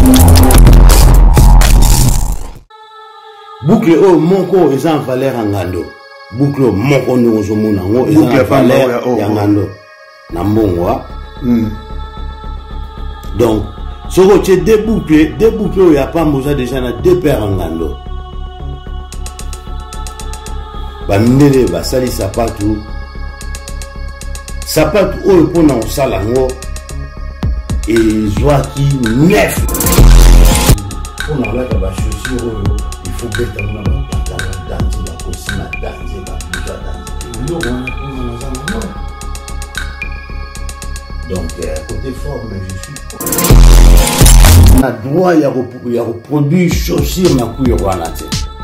Boucle au monko est en valeur en gando. Boucle au monko nous sommes en est en valeur en gando. Nambongwa. Donc, ce que deux boucles, il n'y a pas besoin déjà deux paires en gando. Bamele basali sapatu oyo pona osala yango ezwaki neuf pona olata bachaussure oyo il faut beta mona bapantalon danse bakosima danse babouja danse eloko wana pona naza nango. Donc côté forme je suis na droit ya reproduire chaussure na kuyo wana te.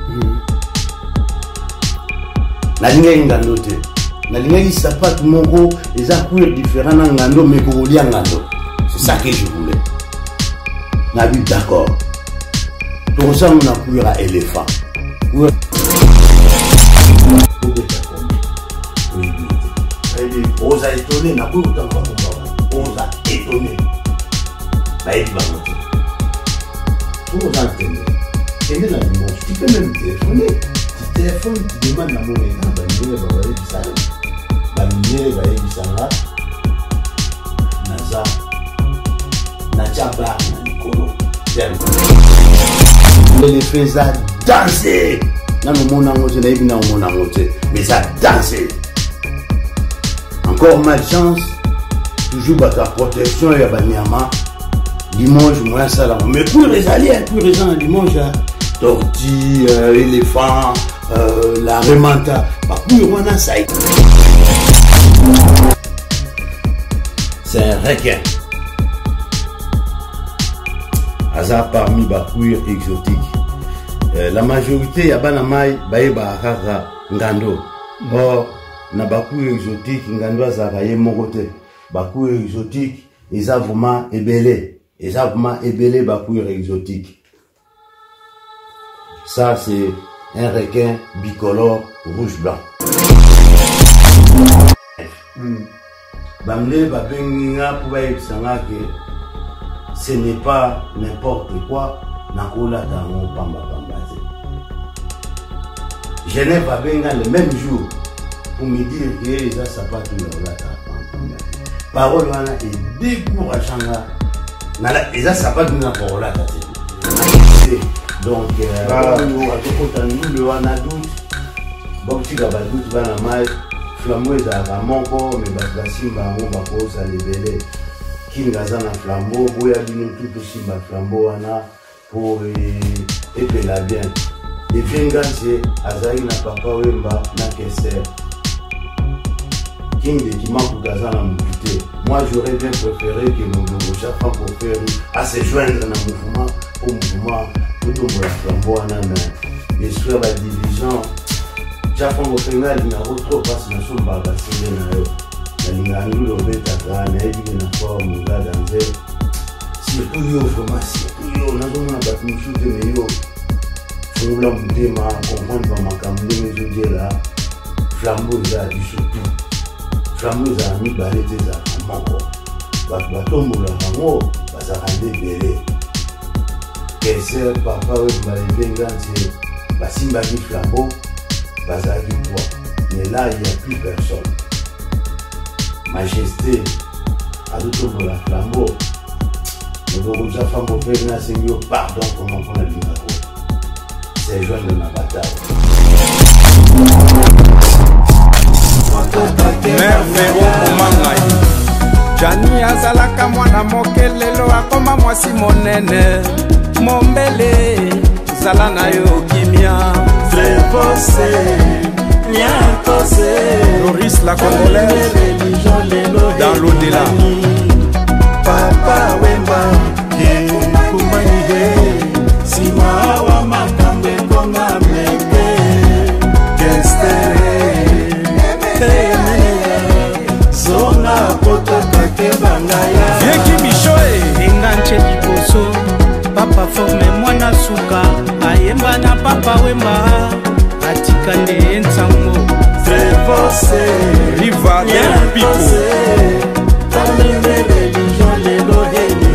Nalinga ngando te. Nalinga sapat moko les couleurs différents na ngando mais ko lia ngando. C'est ça que je voulais. Na bi d'accord. Tout ça on a couleur à éléphant. Oui. On a étonné na ko autant pas on a étonné. Ba il va monter. Tout ça entendre. Et là tu peux même téléphoner. Téléphone, tu demandes à mon état, la lumière va être bizarre. Naza, Nachaba, Nikolo. Les faits ça danser. Dans le monde en côté, dans le monde en côté, mais ça danser. Encore malchance, toujours ta protection et Banyama. Dimanche, moi ça là. Mais pour les alliés, pour les gens, dimanche, tortue, éléphant. La remanta, c'est un requin. Hasard parmi bakouir exotiques. La majorité ya bana mai baeba kaka ngando. Or na bakouir exotique ngando azaka ye mokote. Bakouir exotique eza vraiment ebelé. Eza vraiment ebelé bakouir exotique. Ça c'est un requin bicolore rouge-blanc. Bamle babenga pour expliquer que ce n'est pas n'importe quoi. Nakola tango pamba pamba. Genève babenga le même jour pour me dire que les sapatu la pamba. Parole wana est décourageant. Nala les sapatu na parola tati. Donc, nous le Wanadout, Boktika Badout, Banamai, Flambeau est à Monko, mais Basimba, on va poser à l'évelé. Kingazana Flambeau, Boya Dino, tout aussi Flambeau, Anna, pour épeler la bien. Et Vengan, c'est Azaï, na Papa Wemba, na Kesser. King de Kimaku Gazana Mouté. Moi, j'aurais bien préféré que mon chaque fois pour faire à se joindre dans le mouvement, au mouvement. Tout le flambeau en main. Et sur la division, chaque fois que je fais une autre passe dans son bagage, la ligne de bêta, la forme, la danse. Surtout, il y a vraiment, surtout, on a besoin de nous shooter, mais yo, je voulais me dire, comprendre ma caméra, mais je dis là, flambeau, il a dit surtout. Flambeau, il a mis balai des armes, bateau, la flambeau, ça rendait belé. Kesser, papa, Vengan, c'est Basimba qui flambeau, Baza qui poids. Mais là, il n'y a plus personne. Majesté, à tout le la flambeau. Le Borouja Flambeau Vengan, c'est mieux, pardon, comment on a dit c'est joint de ma bataille. Merveilleux pour Mangaï. Jani azalaka mwana mokelelo akoma mwasi monene. Mombele, zala na yo kimia. Trevose, niakose. Loris la congolaise, dans l'au-delà. Papa Wemba, kumanide. Sima wa makambe konga meke. Gestere, zonga poto kake bangaya. Vieki Michoe, enganche liboso. Papa forme mwana suka ayemba na Papa Wemba atika nde nsango Trevose Riva del Pico Tamine religion lelo heli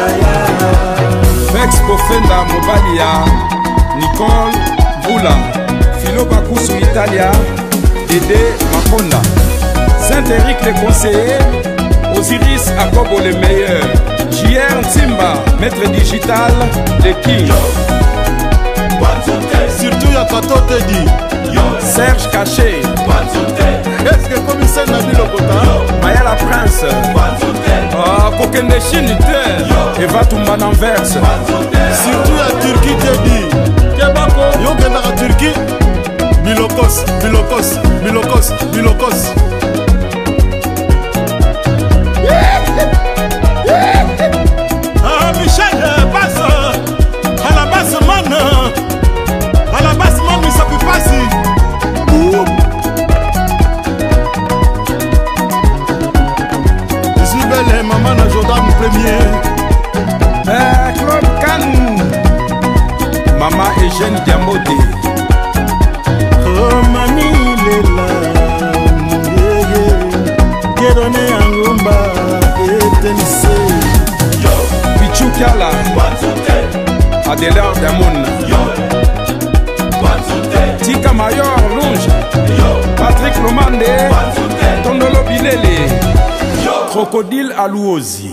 Fex Bofenda Mobalia, Nicole Boula, Philo Bakusu Italia, Dédé Makonda, Saint-Éric le conseiller, Osiris Akobo le meilleur, JR Ntimba, maître digital, le king. Surtout y'a Tato Teddy, Serge Caché, est-ce que commissaire Nabil Okota, Maya la Prince, Kokende Chinite, Eva Tumba Nanverse, surtout y'a Turquie Teddy, Kebako, Yogenda à Turquie, Milokos, Milokos, Milokos, Milokos. Ah Michel, passe à la base man, à la base man, mais ça peut passer. Je suis belle, maman na Jordan premier. Claude Kanou, Maman Eugène Diamote, Oh mami lela, Kedone Angumba, Etenise. Pichou Kiala, Adélard Damon, Tika Mayor Longe, Patrick Lomande, Tondolo Bilele, Crocodile Alouozi.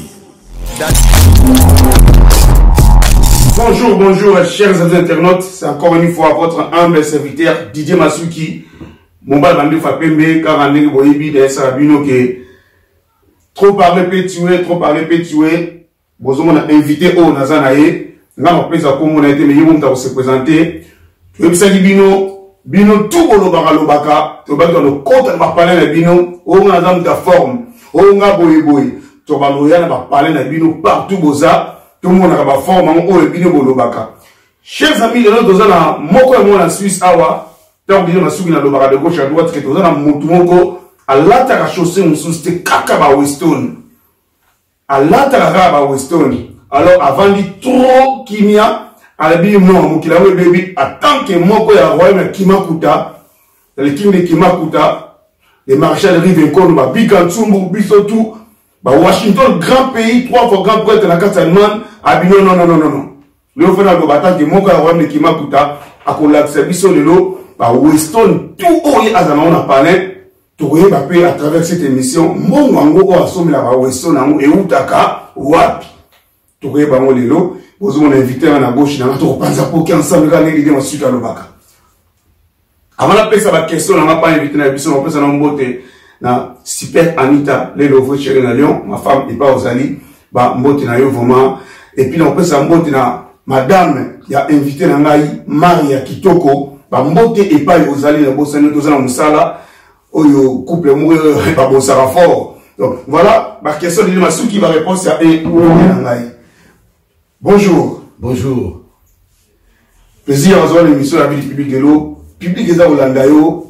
Bonjour, bonjour, chers internautes. C'est encore une fois votre humble serviteur Didier Masuki. Mon bal bandé Fapembe, car en Boyebi de Sabino que trop parler peut tuer. Vous avez invité au Nazanae. N'a pas pris à comme on a été, mais il va se présenter. Tu veux savoir Bino tout bolo baka. Tu vas dans le côté de parler de Bino. On a dans ta forme. On a boy. Tu vas parler de Bino partout boza. Tout le monde a une forme, on est bien bolobaka. Chers amis, nous sommes dans Moko et moi en Suisse, awa. Tant que nous sommes dans le bar de gauche à droite, que nous sommes dans Motumoko, à l'atara chaussée, nous sommes dans Kakaba Weston. À l'atara Weston. Alors, avant de trop kimia, à la bille, non, mon kilawe baby, à tant que Moko et à Royaume Kimakuta, le king de Kimakuta, les marchés de Rivenko, ma Bigantsumbu, Bisotu, Washington, grand pays, 3 fois grand prêtre dans la carte allemande, a dit non. Le fait dans le bataille que mon gars de Kimakuta, a collapsé, Weston, tout haut et Azana, on a parlé, tout le monde à travers cette émission, mon wango a sommé la Weston, et Outaka, Wapi. Tout le monde est là, vous avez invité à la gauche, dans la tour, pour qu'il ensemble, l'idée en suite à l'Obaka. Avant la paix, ça va question, on n'a pas invité à la mission, on peut s'en emboter. Na super Anita les lovres chéri na Lyon, ma femme est pas aux alliés, bah mbote na yo vraiment. Et puis on peut ça mbote na madame qui a invité na ngai Maria Kitoko, bah mbote et pas aux alliés na bossa nous tous na musala, oyo couple mou ba bossara fort. Donc voilà, ma question de Masuki va répondre à ngai. Bonjour. Bonjour. Plaisir à voir l'émission La vie publique de l'eau, public est à Olandayo.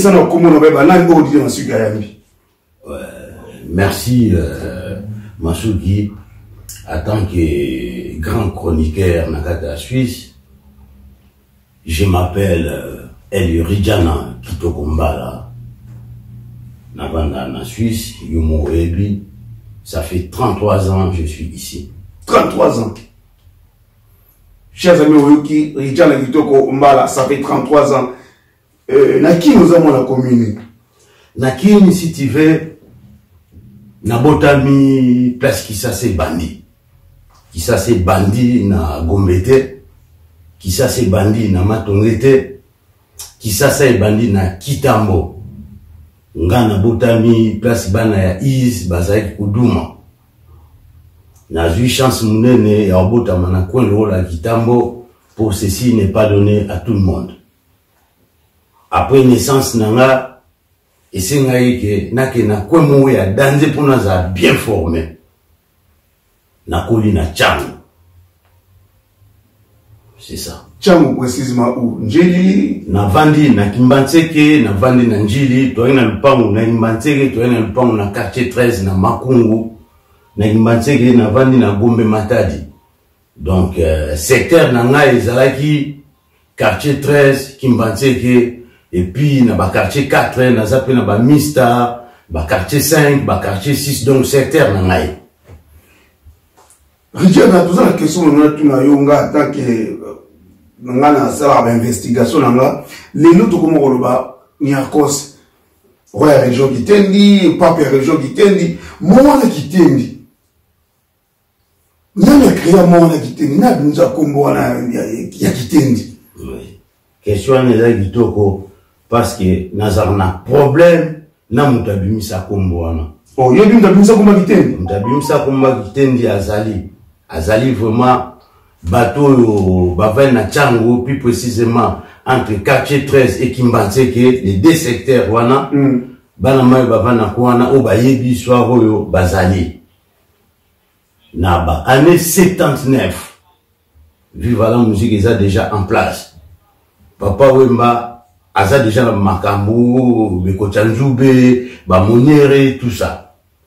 Merci Masuki, en tant que grand chroniqueur Nakata Suisse. Je m'appelle Eliridjana Kitokumbala, Navanda en Suisse, Yumo Ebi. Ça fait 33 ans que je suis ici. 33 ans. Chers amis, Oyuki, Ridjana Kitokumbala, ça fait 33 ans. Naki nous avons la commune. Naki, si tu veux, Nabotami, place qui ça c'est bandit. Qui ça c'est bandit na Gombete. Qui ça c'est bandit na Matongete. Qui ça c'est bandit na Kitambo. Nga Nabotami, place bana ya Is, Bazaïk Kuduma. Na eu chance mounene ya Obotama na coin le rôle à Kitambo. Pour ceci n'est pas donné à tout le monde. Après naissance nanga, et c'est que na quoi mouya danser pour nous a bien formé. Na koli na Tchango. C'est ça. Tchango précisément où? Njili? Na vandi na Kimbanseke, na vandi na Njili, toi na lupangu na Kimbanseke, toi na lupangu na quartier 13 na Makungu, na Kimbanseke na vandi na Gombe Matadi. Donc secteur nanga ezalaki quartier 13 Kimbanseke. Et puis, dans le quartier 4, dans le Mista, dans le quartier 5, dans le quartier 6, donc secteur, Richard, on a toujours la question, on a tout na yonga, tant que, on a ça, l'investigation, on a, les autres, comment on va, ni à cause, ouais, région qui t'endi, papa, région qui t'endi, moi, qui t'endi. Nous avons créé un monde qui t'endi, nous avons combo, qui t'endi. Oui. Question, on est là, parce que, nous avons un problème, nous avons un combo, oh, il y a une tabine ça comme qui t'endi. Nous avons ça comme qui t'endi à Zali. Azali vraiment bateau bavel na Tchango, plus précisément entre quartier 13 et Kimbanseke, les deux secteurs wana bana mai bavana kwana o bayebi soir oyo bazali na ba année 79 viva la musique est déjà en place. Papa Wemba aza déjà na makambu beko Tchanzube ba Moniere tout ça.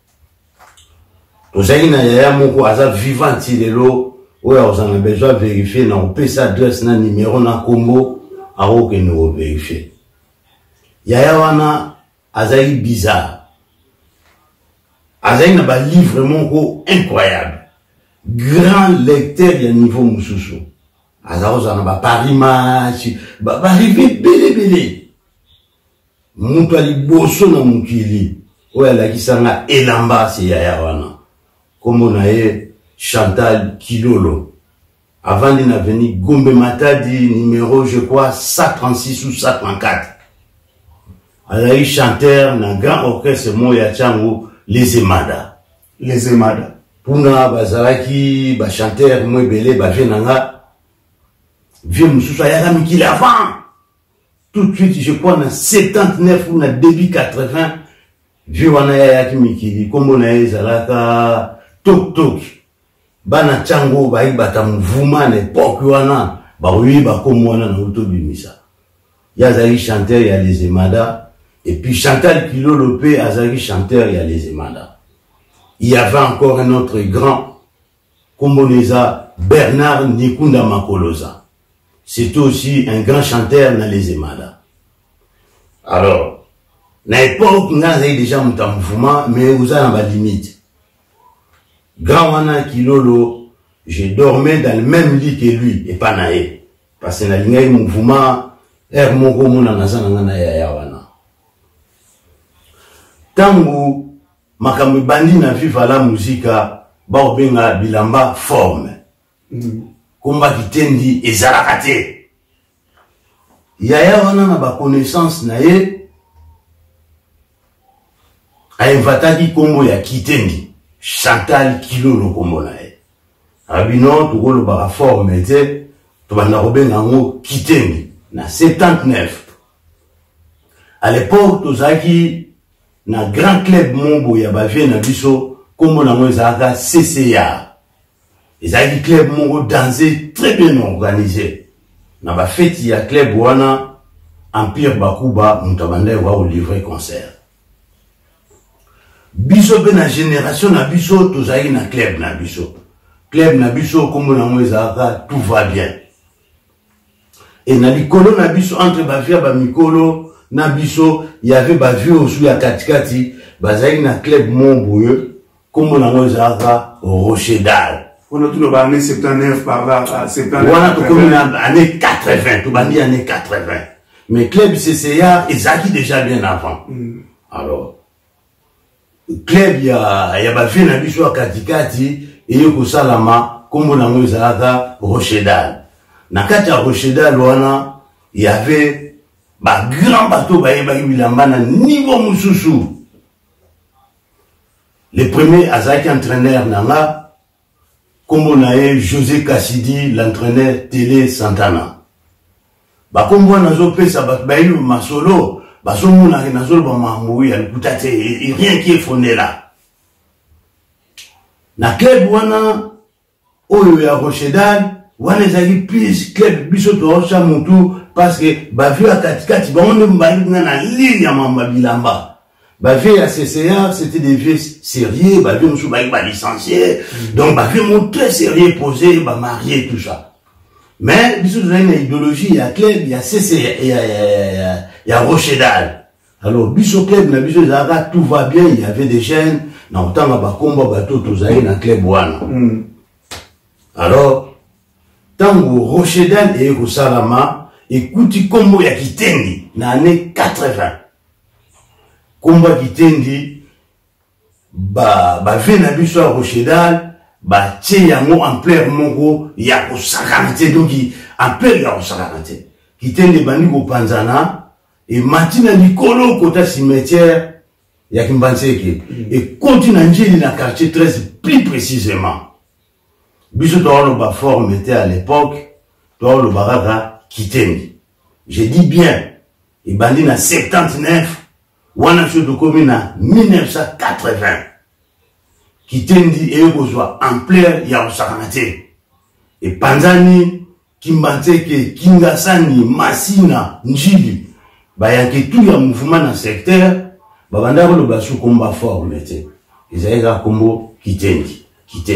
Ozaïna yaya moko aza vivant lelo oya ozana besoin vérifier na opesa adresse na numéro na kombo aro ke no vérifier. Yaya wana azaï bizarre. Azaïna ba livre moko incroyable. Grand lecteur ya niveau mususu. Azaro zana ba Paris Match, ba rive belé. Mutu ali boso na mukili. Oya la kisanga elamba se yaya wana. Comme on a Chantal Kilolo. Avant de venir Gombe Matadi, numéro, je crois, 136 ou 134. Elle a eu chanteur dans grand orchestre Moya Tchango, les Emada. Les Emada. Puna, Bazaraki, chanteur, Moya Belé, Bajenanga. Vieux Moussoussa, Yara Mikil avant. Tout de suite, je crois, dans 79 ou dans début 80, vieux Wana Yaki Mikili, comme on a Zalaka, Tok bana Tchango ba ibata mouvement n'époque wana ba oui ba comme wana na autobimisa ya zali chanteur ya les Emada et puis Chantal Kilolo pe azali chanteur ya les Emada. Il y avait encore un autre grand Komboneza Bernard Nikunda Makoloza. C'était aussi un grand chanteur dans les Emada. Alors na époque on a déjà un mouvement mais vous avez ma limite. Grand wana Kilolo, je dormais dans le même lit que lui, et pas nae. Parce que na linga mouvement, moko mona nazana na ya wana. Tangu, makambo bandi na viva la musika, ba obenga bilamba forme. Komba kitendi ezarakate. Yaya wana na ba connaissance na ye, a invataki kombo ya kitendi. Chantal Kilolo Kombonae. Abino, tu le bara forme, tu vas n'arrober kitendi, na 79. À l'époque, tu zaki, na grand club Mombo Yabavie na biso, comme on a zaka CCA. Les zaki club Mombo dansé très bien organisé. Na ba fête ya club wana, Empire Bakuba, Moutabande wa au livrer concert. Biso be na génération na biso tozali na club na biso. Club na biso comme na mwezaka tout va bien. Et na likolo na biso entre bavia ba mikolo na biso il y avait bavio aussi ya katikati bazali na club Momboye comme na mwezaka Rochedal. On a tout le année 79 par là 79. On a tout comme année 80, tout bandi année 80. Mais club CCA ezaki déjà bien avant. Alors club ya bafie na biso katikati eyo kosalama kombo na mwezaka Rochedal. Na kati ya Rochedal wana il y avait ba grand bateau ba bilamba na niveau mususu. Le premier azaki entraîneur nanga kombo na José Cassidi, l'entraîneur Télé Santana. Ba kombo na zo pesa ba ilu masolo basomuna ke nazolo ba mamouya alikutate rien qui est fondé là. Na club wana oyo ya Rochedal wana ezali plus club biso to cha mutu parce que ba vieux à katikati ba onde mbali na ligne ya mamba bilamba. Ba vieux à CCA c'était des vieux sérieux, ba vieux musu ba licencié. Donc ba vieux mon très sérieux posé, ba marié tout ça. Mais biso dans une idéologie il y a club, il y a CCA, il y a Rochedal. Alors biso club na biso zaka tout va bien, il y avait des jeunes na otanga ba komba bato tozayi na club wana. Alors, tango Rochedan et Rosalama, écoutez combo ya Kitendi, dans l'année 80. Combo Kitendi, vena biso à Rochedan, tche yango en plein mongo, ya Rosakamate, donc en plein ya Rosakamate. Kitendi bandi ko panzana, et matina Nicolo, kota cimetière, ya Kimbanseke, et continue Njeli na quartier 13, plus précisément. Biso le Baforme était à l'époque, le Baraka Kitendi. J'ai dit bien, et bandi na 79, wana de commune na 1980. Kitendi et Kozwa en plein ya Osakamate. Et Panzani, Kimbanseke, Kingasani, Masina, Njili, bayanke tout ya mouvement dans le secteur, babanda le basu combat fort mete. Ils avaient un combo Kitendi.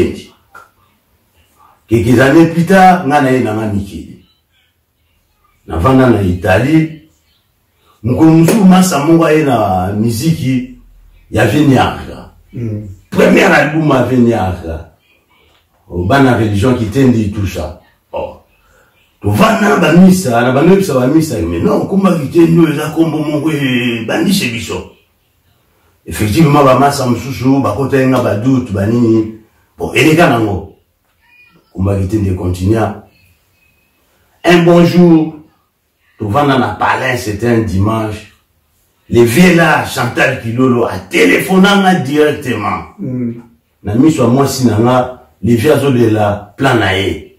Quelques années plus tard, ngana ye nanga mikili. Navanda na Italie, mkonumsu masa monga ye na miziki ya Veniaga. Premier album à Veniaga. Bana religion Kitendi tout ça. Oh. To vana ba misa, na bano bisa ba misa, mais non, kumba Kitendi eza kombo mongo bandi chez biso. Effectivement, ba masa msusu, ba kota nga ba doute, ba nini. Bon, eleka nango. Kumba Kitendi continua. Un bon jour, tout le monde a parlé, c'était un dimanche. Les vieux là, Chantal Kilolo, a téléphoné directement. Na mis sur moi sinanga, les vieux de la planae.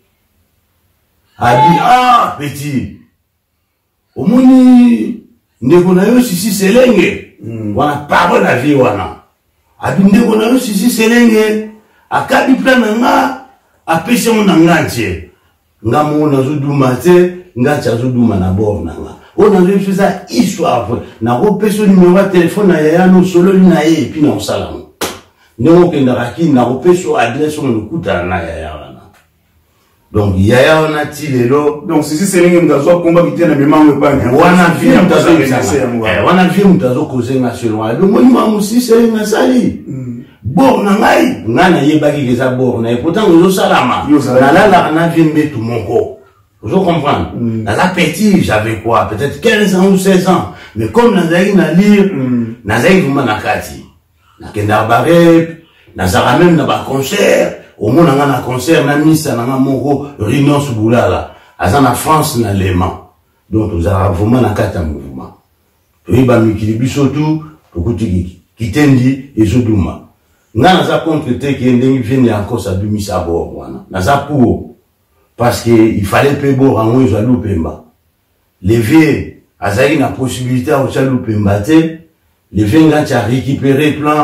A dit, ah, petit, au moni, negonayo sisi selenge. Wana parole la vie wana. A dit, negonayo sisi selenge. A kabi plananga, a pêché mon enganché. Nga mo na zuduma te, nga cha zuduma na bord nanga. On a fait ça histoire. Na ko pêché numéro de téléphone na ya no solo na ye puis na salam. Ndeko kenda raki na ko pêché adresse on le kuta na ya wana. Donc ya wana ti lelo, donc si c'est lingi mtazo komba Kitendi na memango pa nya. Wana vie mtazo kusanga. Wana vie mtazo kuzenga selon. Donc moni mamu si c'est na sali. Bon, nangai, ngana yebaki keza bon, et pourtant, nous salama. Nalala, na vimbe tout mon corps. Vous comprenez? Dans la petite, j'avais quoi? Peut-être 15 ans ou 16 ans. Mais comme Nazaï na lire, Nazaï vous manakati. Na kenda barep, Nazara même na ba concert. Au moins, na concert, na misa, na mongo, réunion sous boulala. Azana France, na léman. Donc, nous avons vraiment nakati un mouvement. Puis, ba mikilibi surtout, Kutiki, Kitendi et Zoduma. Nga naza contre te qui vient encore sa demi sa bord wana. Naza pour parce que il fallait payer bord en moins à l'oupemba. Les vieux azaï na possibilité à l'oupemba te. Les vieux nga tu as récupéré plan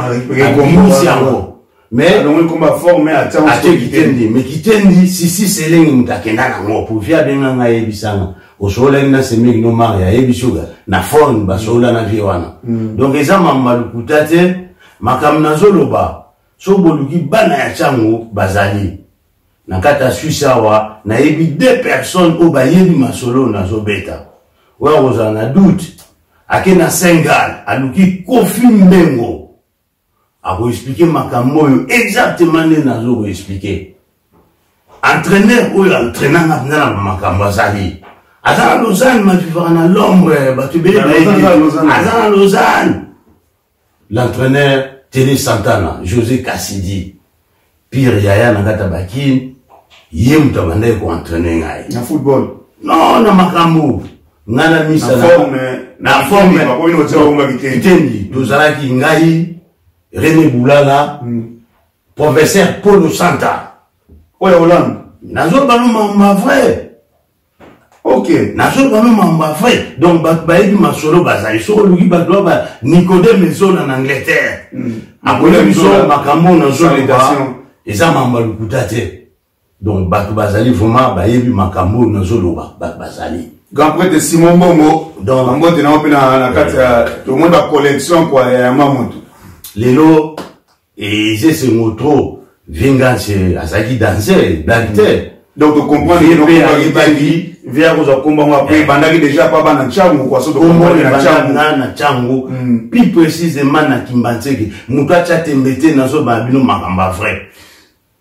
mais donc combat fort mais attends Kitendi mais Kitendi si c'est lengi mutakenda na ngo pour via benga nga yebisanga. Osola na semik no maria yebisuga na phone basola na vie wana. Donc ezama malukutate makamna zoloba so boluki bana ya chango bazali nakata suisawa na yebi 2 personnes au bayebi masolo na zobeta wa rozana doute akena Sengal aluki Kofi Mbengo ako expliquer makambo exactement ne nazo expliquer entraîneur ou entraîneur na makambo azali azana Lausanne ma vivre na l'ombre batubele azana Lausanne. L'entraîneur Télé Santana, José Cassidy, Pire Yaya Nagata Bakin, Yem Tabande ko entraîner ngai. Na football. Non, na makambo. Ngana misa na forme Kitendi, Tozalaki ngai, René Boulala, professeur Paulo Santa. Oya Hollande. Nazo balo ma vrai. Ok, nazo quand même en fait. Donc baïdi masolo bazali so lugi badwa Nicodème Meson en Angleterre. Akole biso makambo na délégation. Eza mamba lukutate. Donc batu bazali vraiment baïdi makambo na zoloba bazali. Grand prêtre Simon Bongo donc mambo tena opena na kati tout le monde a collection quoi ya mamoto. Lelo et c'est motro venganse azaki danser d'acteur. Donc tu comprends que via vous combat après bandaki déjà pas bana changu kwa sababu combat na changu plus précisément na Kimbanseke mutu acha tembete nazo babino makamba vrai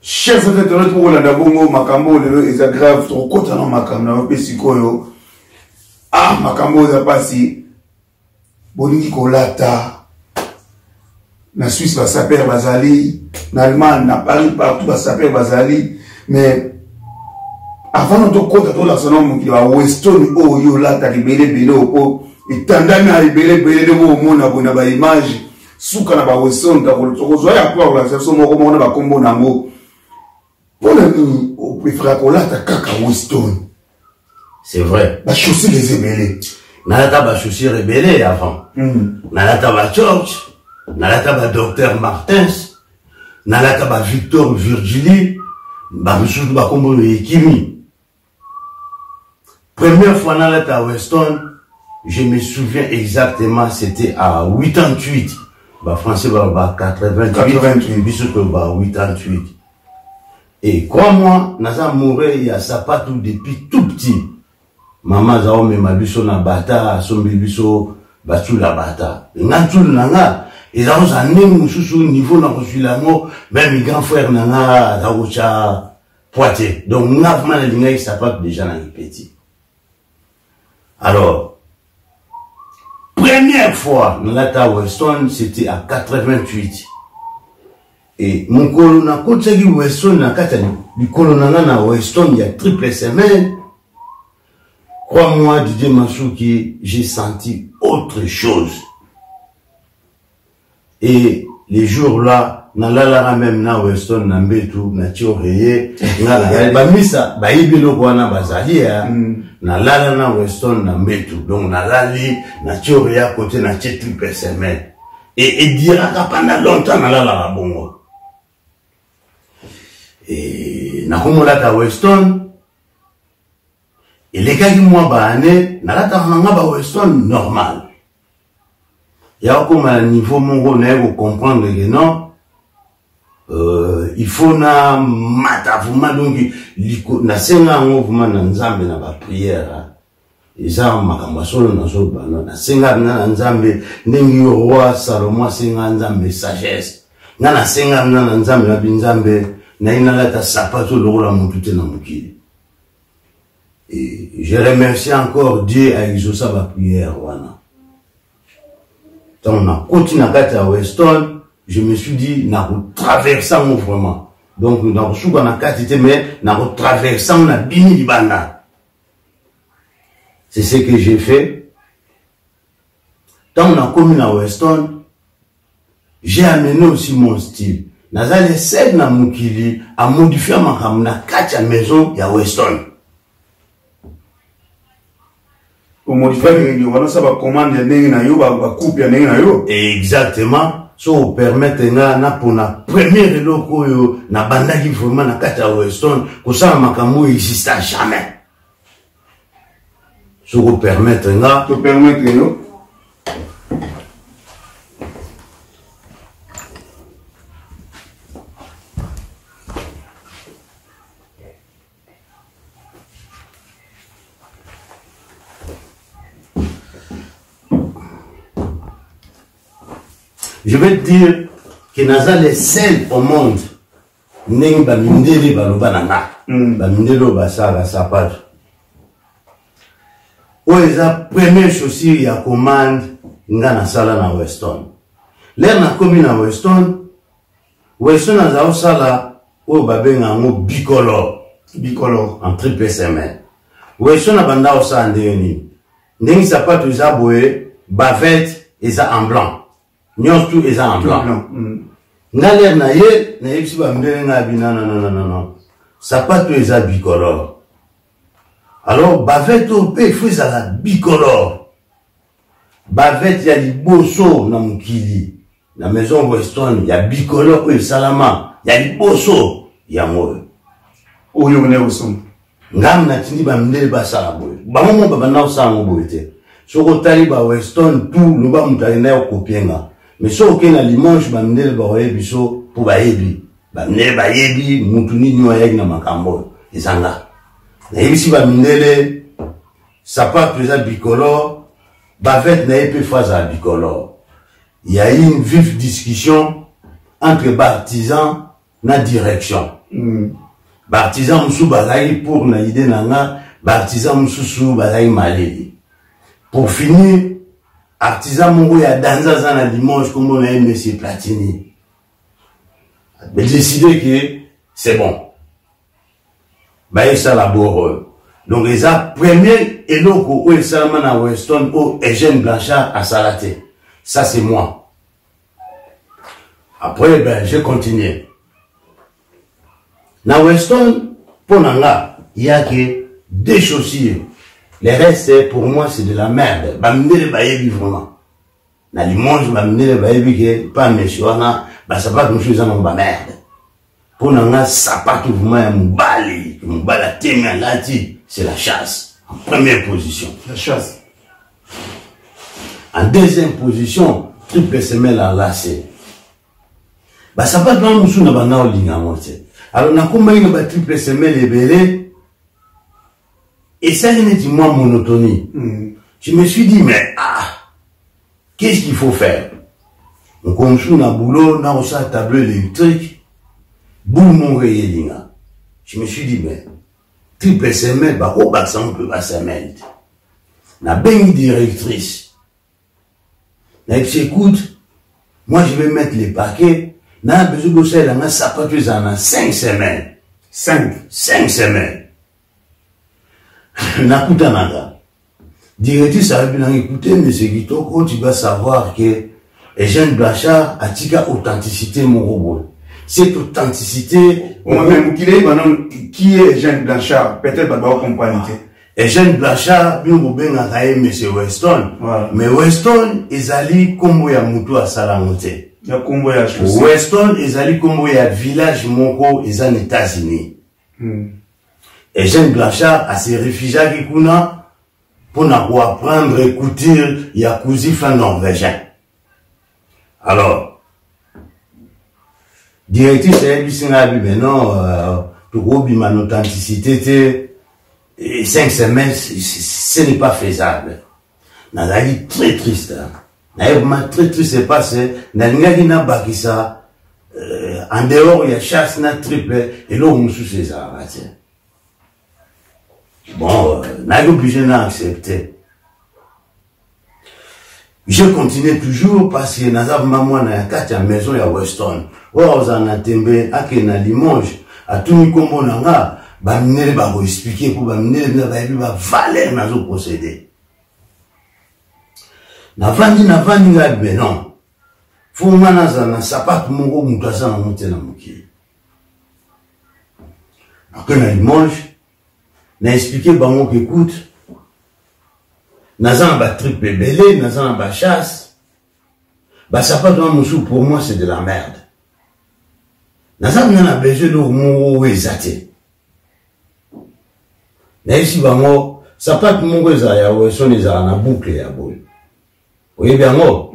chers internautes pour la Dabongo, Makambo, les agrave, trop content dans Makambo, Pessikoyo. Ah, Makambo, ça passe. Bolingi Kolata. Na Suisse, va s'appeler Bazali. En Allemagne, na Paris, partout, va s'appeler Bazali. Mais, avant notre compte, tout la sonom qui va Weston, oh, yo, là, t'as libéré, belé, oh, et tandami à libérer, belé, oh, mon abonné, ba image. Souka na ba Weston, t'as rejoint à quoi, la version, mon roman, ba combo, nango. Pour le mini, au préféré, là, t'as kaka Weston. C'est vrai. Ba chaussée les ébélés. Nalata ba chaussée rebellée avant. Nalata ba George. Nalata ba Docteur Martins. Nalata ba Victor Virgili. Ba Moussou ba Kombo le Ekimi. Première fois Nalata Weston, je me souviens exactement, c'était à 88. Ba français ba 88. Bisous ba 88. Et crois-moi, Naza mourait il y a Sapatou depuis tout petit. Maman zao me mabiso na bata, sombe biso batu la bata. Ngantul nanga, ils ont un niveau na resulango, même grand frère nanga, Daoucha, Poitiers. Donc, nous avons vraiment les Sapatou déjà dans les petits. Alors, première fois, Nalata Weston, c'était à 88. Et mon colonna, quand tu as dit Weston, du colonna na Weston, il y a triple semaine. Crois-moi, Didier Masouki, j'ai senti autre chose. Et les jours-là, nalalala même na Weston, na mbetu, na tioreye, ba misa, ba ibilo kwa na bazali ya, nalala na Weston, na mbetu. Donc nalali, na tioreye à côté, na triple semaine. Et dira pendant longtemps, nalala la bongo. Et na kumulata Weston, et les gars qui m'ont bané, nalata nanga ba Weston normal. Il y a comme un niveau mongo vous comprendre que non, il faut na mata vraiment donc na senga vraiment na nzambe na ba prière. Et ça makambo solo na so ba na senga na nzambe ndenge roi Salomon senga nzambe sagesse. Na senga na nzambe na binzambe na inalata sapato lokola mutu na mukili. Et je remercie encore Dieu à exaucer ma prière. Quand on a continué à Weston, je me suis dit, nous avons traversé vraiment. Donc, nous avons souffert dans la mais nous avons traversé la bini du banda. C'est ce que j'ai fait. Quand on a commis à Weston, j'ai amené aussi mon style. Nous avons essayé de modifier ma maison à Weston. Exactement. Ça vous permet pour la première loco na banda qui vraiment na kata Weston que ça makambo existe jamais. Ça vous permet je vais te dire que nous sommes les seuls au monde qui ba mindele baloba nanga ba mindelo basala sapato oza première chaussure ya commande nga na sala na Weston l'air na komi na Weston aza sala o babenga ngo bicolore en triple semaine Weston abanda osala ndenge sapato eza boye bavette eza en blanc. Nyons tout est en blanc. N'aller na yepsi ba mdele nga bina non. Sapato est à bicolore. Alors bavette au pe faut la bicolore. Bavette y a des bosso na mukili. La maison Weston y a bicolore et salama. Y a des bosso ya mo. O yo ne osom. Ngam na tindi ba mdele ba sala boy. Ba mo ba na sa mo boyete. Soko tali ba Weston tout no ba mutana yo kopienga. Mais si on a l'image, on a biso pour baebi. Baebi, mutuni ni wayeg na makambo. Ezanga. Na yebisi ba mindele, sapato eza bicolore, bavette na yepe faza bicolore. Il y a eu une vive discussion entre partisans na direction. Artisan Moussou Balaï pour na idée nanga, artisan Moussou Balaï Malé. Pour finir, artisan Mongo ya danza zana dimanche comme on a aimé M. Platini. Mais décidé que c'est bon. Bah, ça la beau. Donc, les a premier eloko où il s'allume à Weston où Eugène Blanchard a salaté. Ça, c'est moi. Après, ben, j'ai continué. Dans Weston, pour Nanga, il y a que des chaussures. Les restes, pour moi, c'est de la merde. Bamine le bayebi vraiment. Dans Limoges, bamine le bayebi que, pas monsieur, bah, ça pas comme chose en bas merde. Pour Nanga, ça pas tout vraiment mon bala témia lati, c'est la chasse. En première position. La chasse. En deuxième position, triple semelle enlacée. Bah, ça pas dans le na bana o linga moitié. Alors, on a combien de triple semelle et belé. Et ça, il dit moi monotonie. Je me suis dit, mais, qu'est-ce qu'il faut faire? On construit un boulot, on a aussi un tableau électrique. Boum, mon réélinga. Je me suis dit, mais, triple semelle, bah, au bas, ça, on peut pas semelle. La belle directrice. Là, écoute, moi, je vais mettre les paquets. N'a besoin de ça, là, ça peut être en 5 semaines. 5 semaines. N'a pas nada. Directrice, ça va bien écouter, mais c'est Kitoko, tu vas savoir que Eugène Blanchard a tika authenticité, mon robot. Cette authenticité. On m'a même qui est Eugène Blanchard? Peut-être pas de compagnie. Eugène Blanchard, nous avons M. Weston. Mais Weston, ils allaient comme ya mutu à Salamote. Weston, ils allaient comme ya village Moko, ils en États-Unis. Eugène Blanchard a ses réfugiés qui kuna pour apprendre à écouter ya cousin norvégien. Alors, directrice, elle dit, mais non, pour mon authenticité, 5 semaines, ce n'est pas faisable. N'a très triste. N'a très triste, c'est passé. N'a n'a bakisa. En dehors, il y a chasse, n'a triple, et l'eau, on sous ses armes. Bon, n'a obligé d'accepter. Je continue toujours parce que n'a maman n'a pas maison à Weston. Ou aux anatembe, à Kena Limoges, à tout le monde n'a pas expliquer pour m'amener la valeur dans le procédé. N'a vandi, mais non. Faut m'anaza, ça pas tout le monde moutasa na monter na mouki. Après, na Limoges, n'a expliqué, bango qu'écoute, Nazan ba triple belé, Nazan ba chasse. Bah, ça pas dans mon sou, pour moi, c'est de la merde. Nazan n'a besoin de mon exaté. Mais ici, bango, ça pas tout mon résa, ouais, son les a en boucle, ya boule. Oui, bien, moi.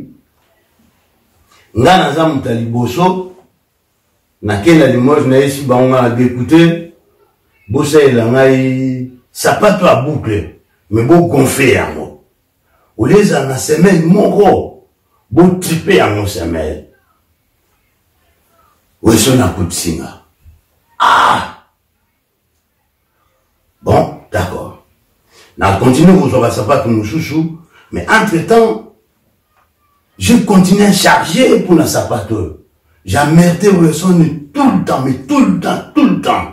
Nga Nazan mutaliboso, na kena Limoges, na ici, bango, a écouté, bossa et la ngai, ça pas tout à boucle. Mais beau gonfler à moi. Ou les en a semaine, mon gros, beau triper à mon semaine. Ou est-ce qu'on a coup de signe? Bon, d'accord. On continue, vous aurez ça pas comme chouchou, mais entre-temps, je continue à charger pour la sapato. J'ai merdé où est-ce qu'on est tout le temps, mais tout le temps.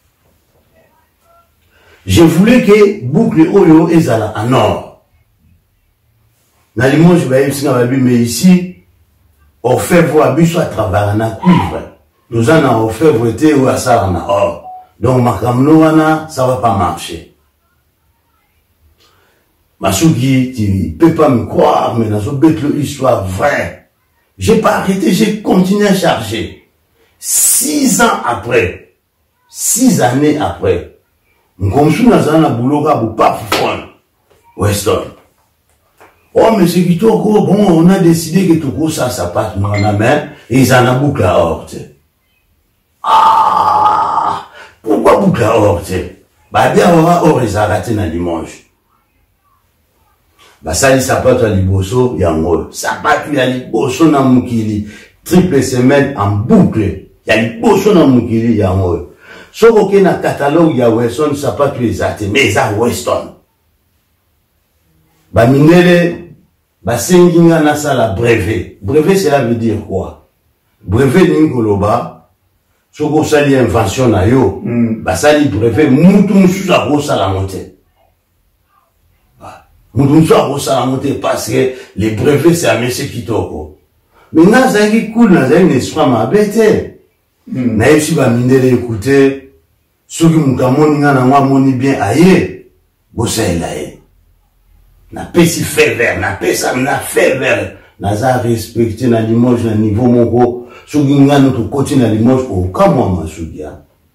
Je voulais que boucle Oyo ezala en or. Dans les mots, je vais dire, mais ici, on fait voir biso à travers un cuivre. Nous en avons fait voter ou à ça en or. Donc, ma camouana, ça va pas marcher. Masuki, tu peux pas me croire, mais dans cette histoire vraie, j'ai pas arrêté, j'ai continué à charger. 6 ans après, 6 années après, comme si nous avons un boulot pour pas foutre Weston. Oh, mais c'est qui bon, on a décidé que tout ça, ça passe dans la main, et ils en ont boucle à or, pourquoi boucle à or, bah, bien, on va or, ils ont raté dans Limoges. Bah, ça, ça peut être à Liboso, il y a un mot. Ça peut être à Liboso, dans Moukili, triple semaine en boucle, il ya liboso na mokili yango soki oke na catalogue ya Weston sapatu eza te mais eza Weston bamindele basengi nga nasala brevet cela veut dire quoi brevet ningi koloba soki osali invention na yo basali brevet mutu mosusu akosala ngo te mutu mosusu akosala ngo te parce que les brevets c'est amese kitoko mais nga azalaki cool nazali na esprit mabe te nayebisi bamindele ekute soki moto amoni nga nango amoni bien aye bosalela ye napesi fait vert napesa na fait vert naza respecté na Limoges na niveau moko soki nga noto koti na Limoges okamwa masudia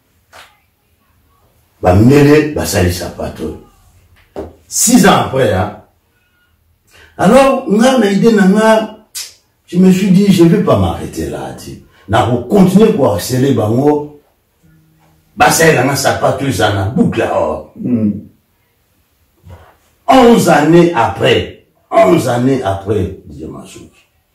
bamindele basali sapato 6 ans après hein? Alors nga na idée na nga je me suis dit je vais pas m'arrêter là na continuer pour harceler bango basali nga sapato zana boucle or 11 années après DJ Masuki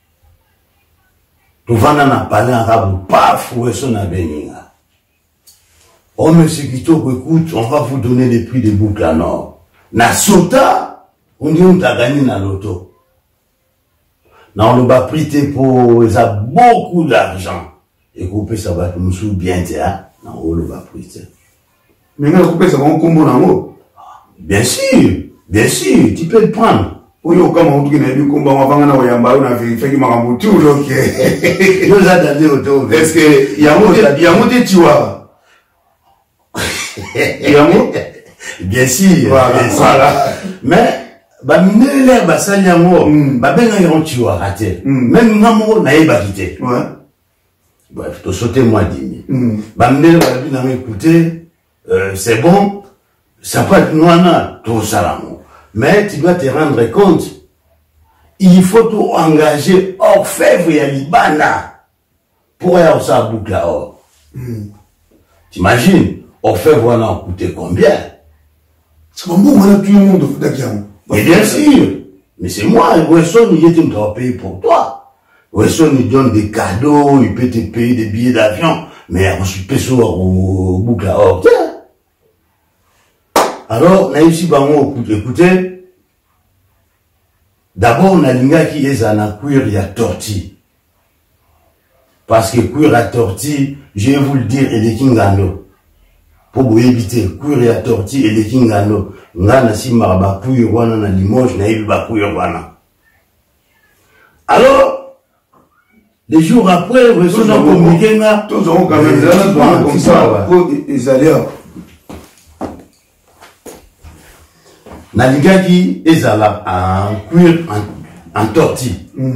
tuvana na parler arabe paf Weston na beninga oh monsieur Kitoko écoute on va vous donner les prix des boucles en or na sota on dit on t'a gagné na loto na on va prêter pour ça beaucoup d'argent et couper ça va nous sous bien hein na on va prêter mais on couper ça on combo na mo bien sûr tu peux le prendre oyo kama on tukina bi komba mavanga na oyamba na vérifie ki makambo tu donc yo za dande auto est-ce que ya moté tiwa yamo bien sûr voilà mais bamindele basali yango babenga yango tiwa raté même ngamo na yeba kité ouais bref to sauter moi 10 000 bamindele balabi na écouter c'est bon ça peut être noana tout ça mais tu dois te rendre compte il faut tout engager orfèvre et libana pour aller au sa boucle à or t'imagines orfèvre on a coûté combien c'est comme bon on a tout le monde d'accord mais bien sûr mais c'est moi Weston il est doit payer pour toi Weston il donne des cadeaux il peut te payer des billets d'avion mais on se paye sur au boucle à or alors na ici bango écoutez d'abord on a linga qui est en cuir ya tortue parce que cuir à tortue je vais vous le dire et les kingando pour vous éviter cuir ya tortue et les kingando ngana si maraba cuir wana na Limoges na ibi ba cuir wana alors les jours après on a communiqué na tous on quand même comme ça pour les alliés Naligaki ezala en cuir en tortue.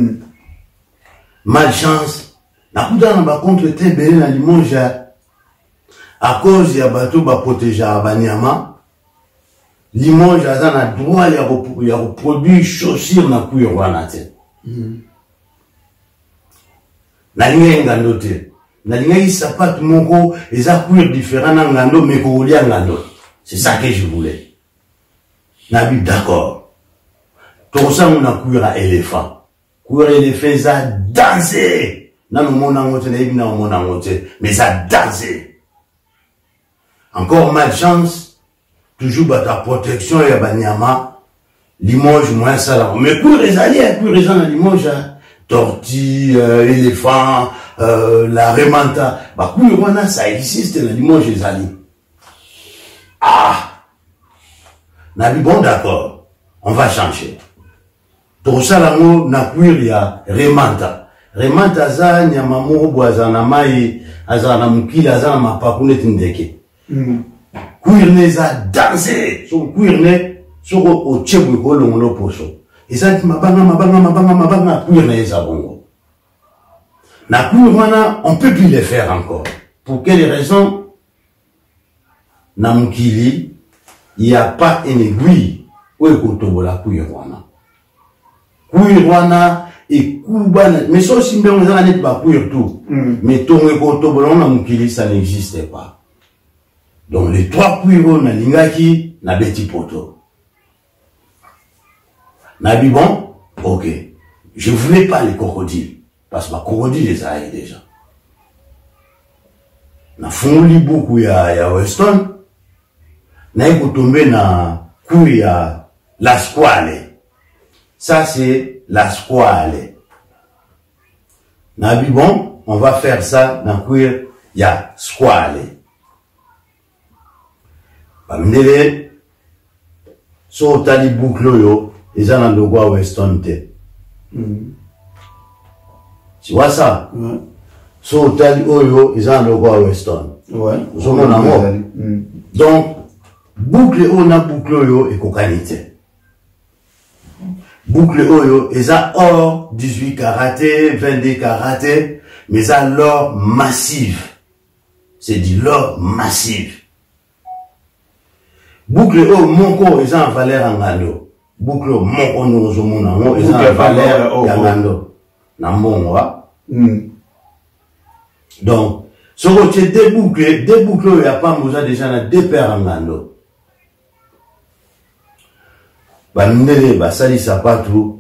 Malchance. Nakuta na ba contre te belé na Limoges à cause ya bateau ba protéger abanyama. Limoges aza na droit ya reproduire chaussures na cuir wana te. Nalinga ngando te. Nalinga sapato moko eza cuir différent na ngando mais ko lia ngando. C'est ça que je voulais. Nabi d'accord. Tout ça on a cuir à éléphant. Cuir éléphant ça danser. Nan mon angote na ibi na mon angote, mais ça danser. Encore malchance, toujours ta protection ya banyama. Limoges moins ça là. Mais cuir les alliés, cuir les gens à Limoges, tortue, éléphant, la remanta. Bah cuir wana ça existe na Limoges les alliés. Ah. Nabi bon d'accord, on va changer. Tout ça là na cuir ya remanta. Remanta za nyama moko boza na mai azana mukila azana mapakune tindeke. Cuir ne za danser, so cuir ne so o chebu ko longo poso. Et ça mabanga cuir ne za bongo. Na cuir wana on peut plus le faire encore. Pour quelle raison? Na mukili il n'y a pas une aiguille où est kotobola kuirwana. Kuirwana et kubana. Mais ça aussi, on a net pas kuir tout. Mais ton et kotobola, on a mukili, ça n'existait pas. Donc les 3 kuiros, na lingaki, na beti poto. Na dit bon, ok. Je voulais pas les crocodiles. Parce que ma crocodile les a déjà. na funguli buku ya Weston na ikotombe na couille ya La Squale. Ça c'est La Squale. Na bon, on va faire ça dans couille ya Squale. Bamdele so tali boucle yo eza na logo ya Weston te. Tu vois ça? Ouais. So tali oyo eza na logo ya Weston. Ouais. Ozomona ngo. Donc boucle oyo na boucle oyo ekokani te. Boucle oyo eza or 18 karaté, 22 karaté, mais eza l'or massif. C'est du l'or massif. Boucle oyo moko eza en valeur en ngando. Boucle oyo moko nozomona ngo eza en valeur ya ngando. Na mbongo. Donc, ce que deux boucles il n'y a pas déjà na deux paires en ngando. Bandele basali sapatu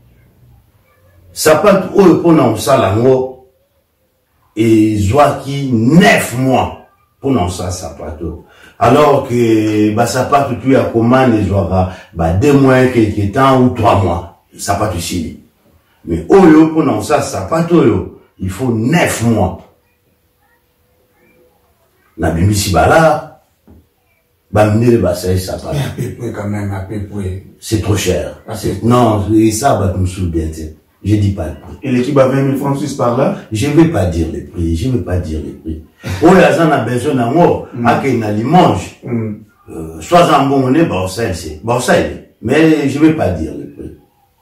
oyo pona osala ngo ezwaki 9 mois pona osala sapatu, alors que basapatu tu ya commande ezwaka 2 mois quelque temps ou 3 mois sapatu sili, mais oyo pona osala sapatu oyo il faut 9 mois. Na bimisi bala bamnele basali sapatu. À peu près quand même, à peu près. C'est trop cher. Non, et ça va me souvenir. Je dis pas le prix. Et l'équipe a 20 000 francs suisses par là? Je vais pas dire le prix. Je vais pas dire le prix. Oh, il y a besoin d'un mot. À qu'il a Limoges. Soit en bon monnaie, c'est. Mais je vais pas dire le prix.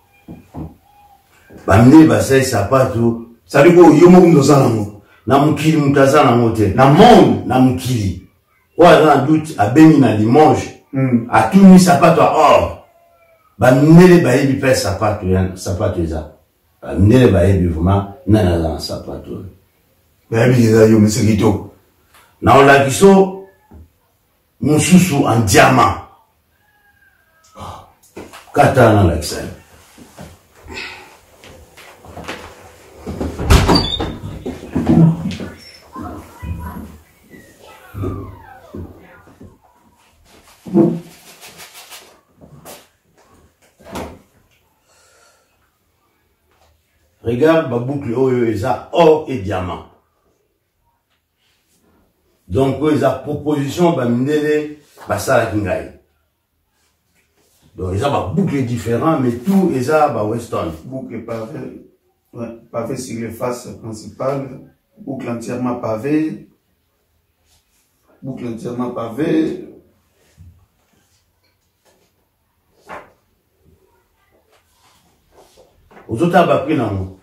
Bamne basay sapatu. Ça dit quoi? Yomo kumdozanamo. Na mukili mutazanamo te. Na monde. Na mukili. Ou à doute à Béni na Limoges. A tout mis sapato à or. Bamne bayebi pe sapato eza. Bamne bayebi vraiment nana za sapato. Bayebi eza yo mesekito. Na olakiso mususu en diamant. Katana l'Excel. Regarde ma boucle oyo eza or et diamant. Donc eza proposition ba minele basala kingai. Donc eza ba boucle différent mais tout eza ba Weston. Boucle pavé, ouais, pavé sur les faces principales, boucle entièrement pavé. Boucle entièrement pavé. Aux autres a pris dans moi.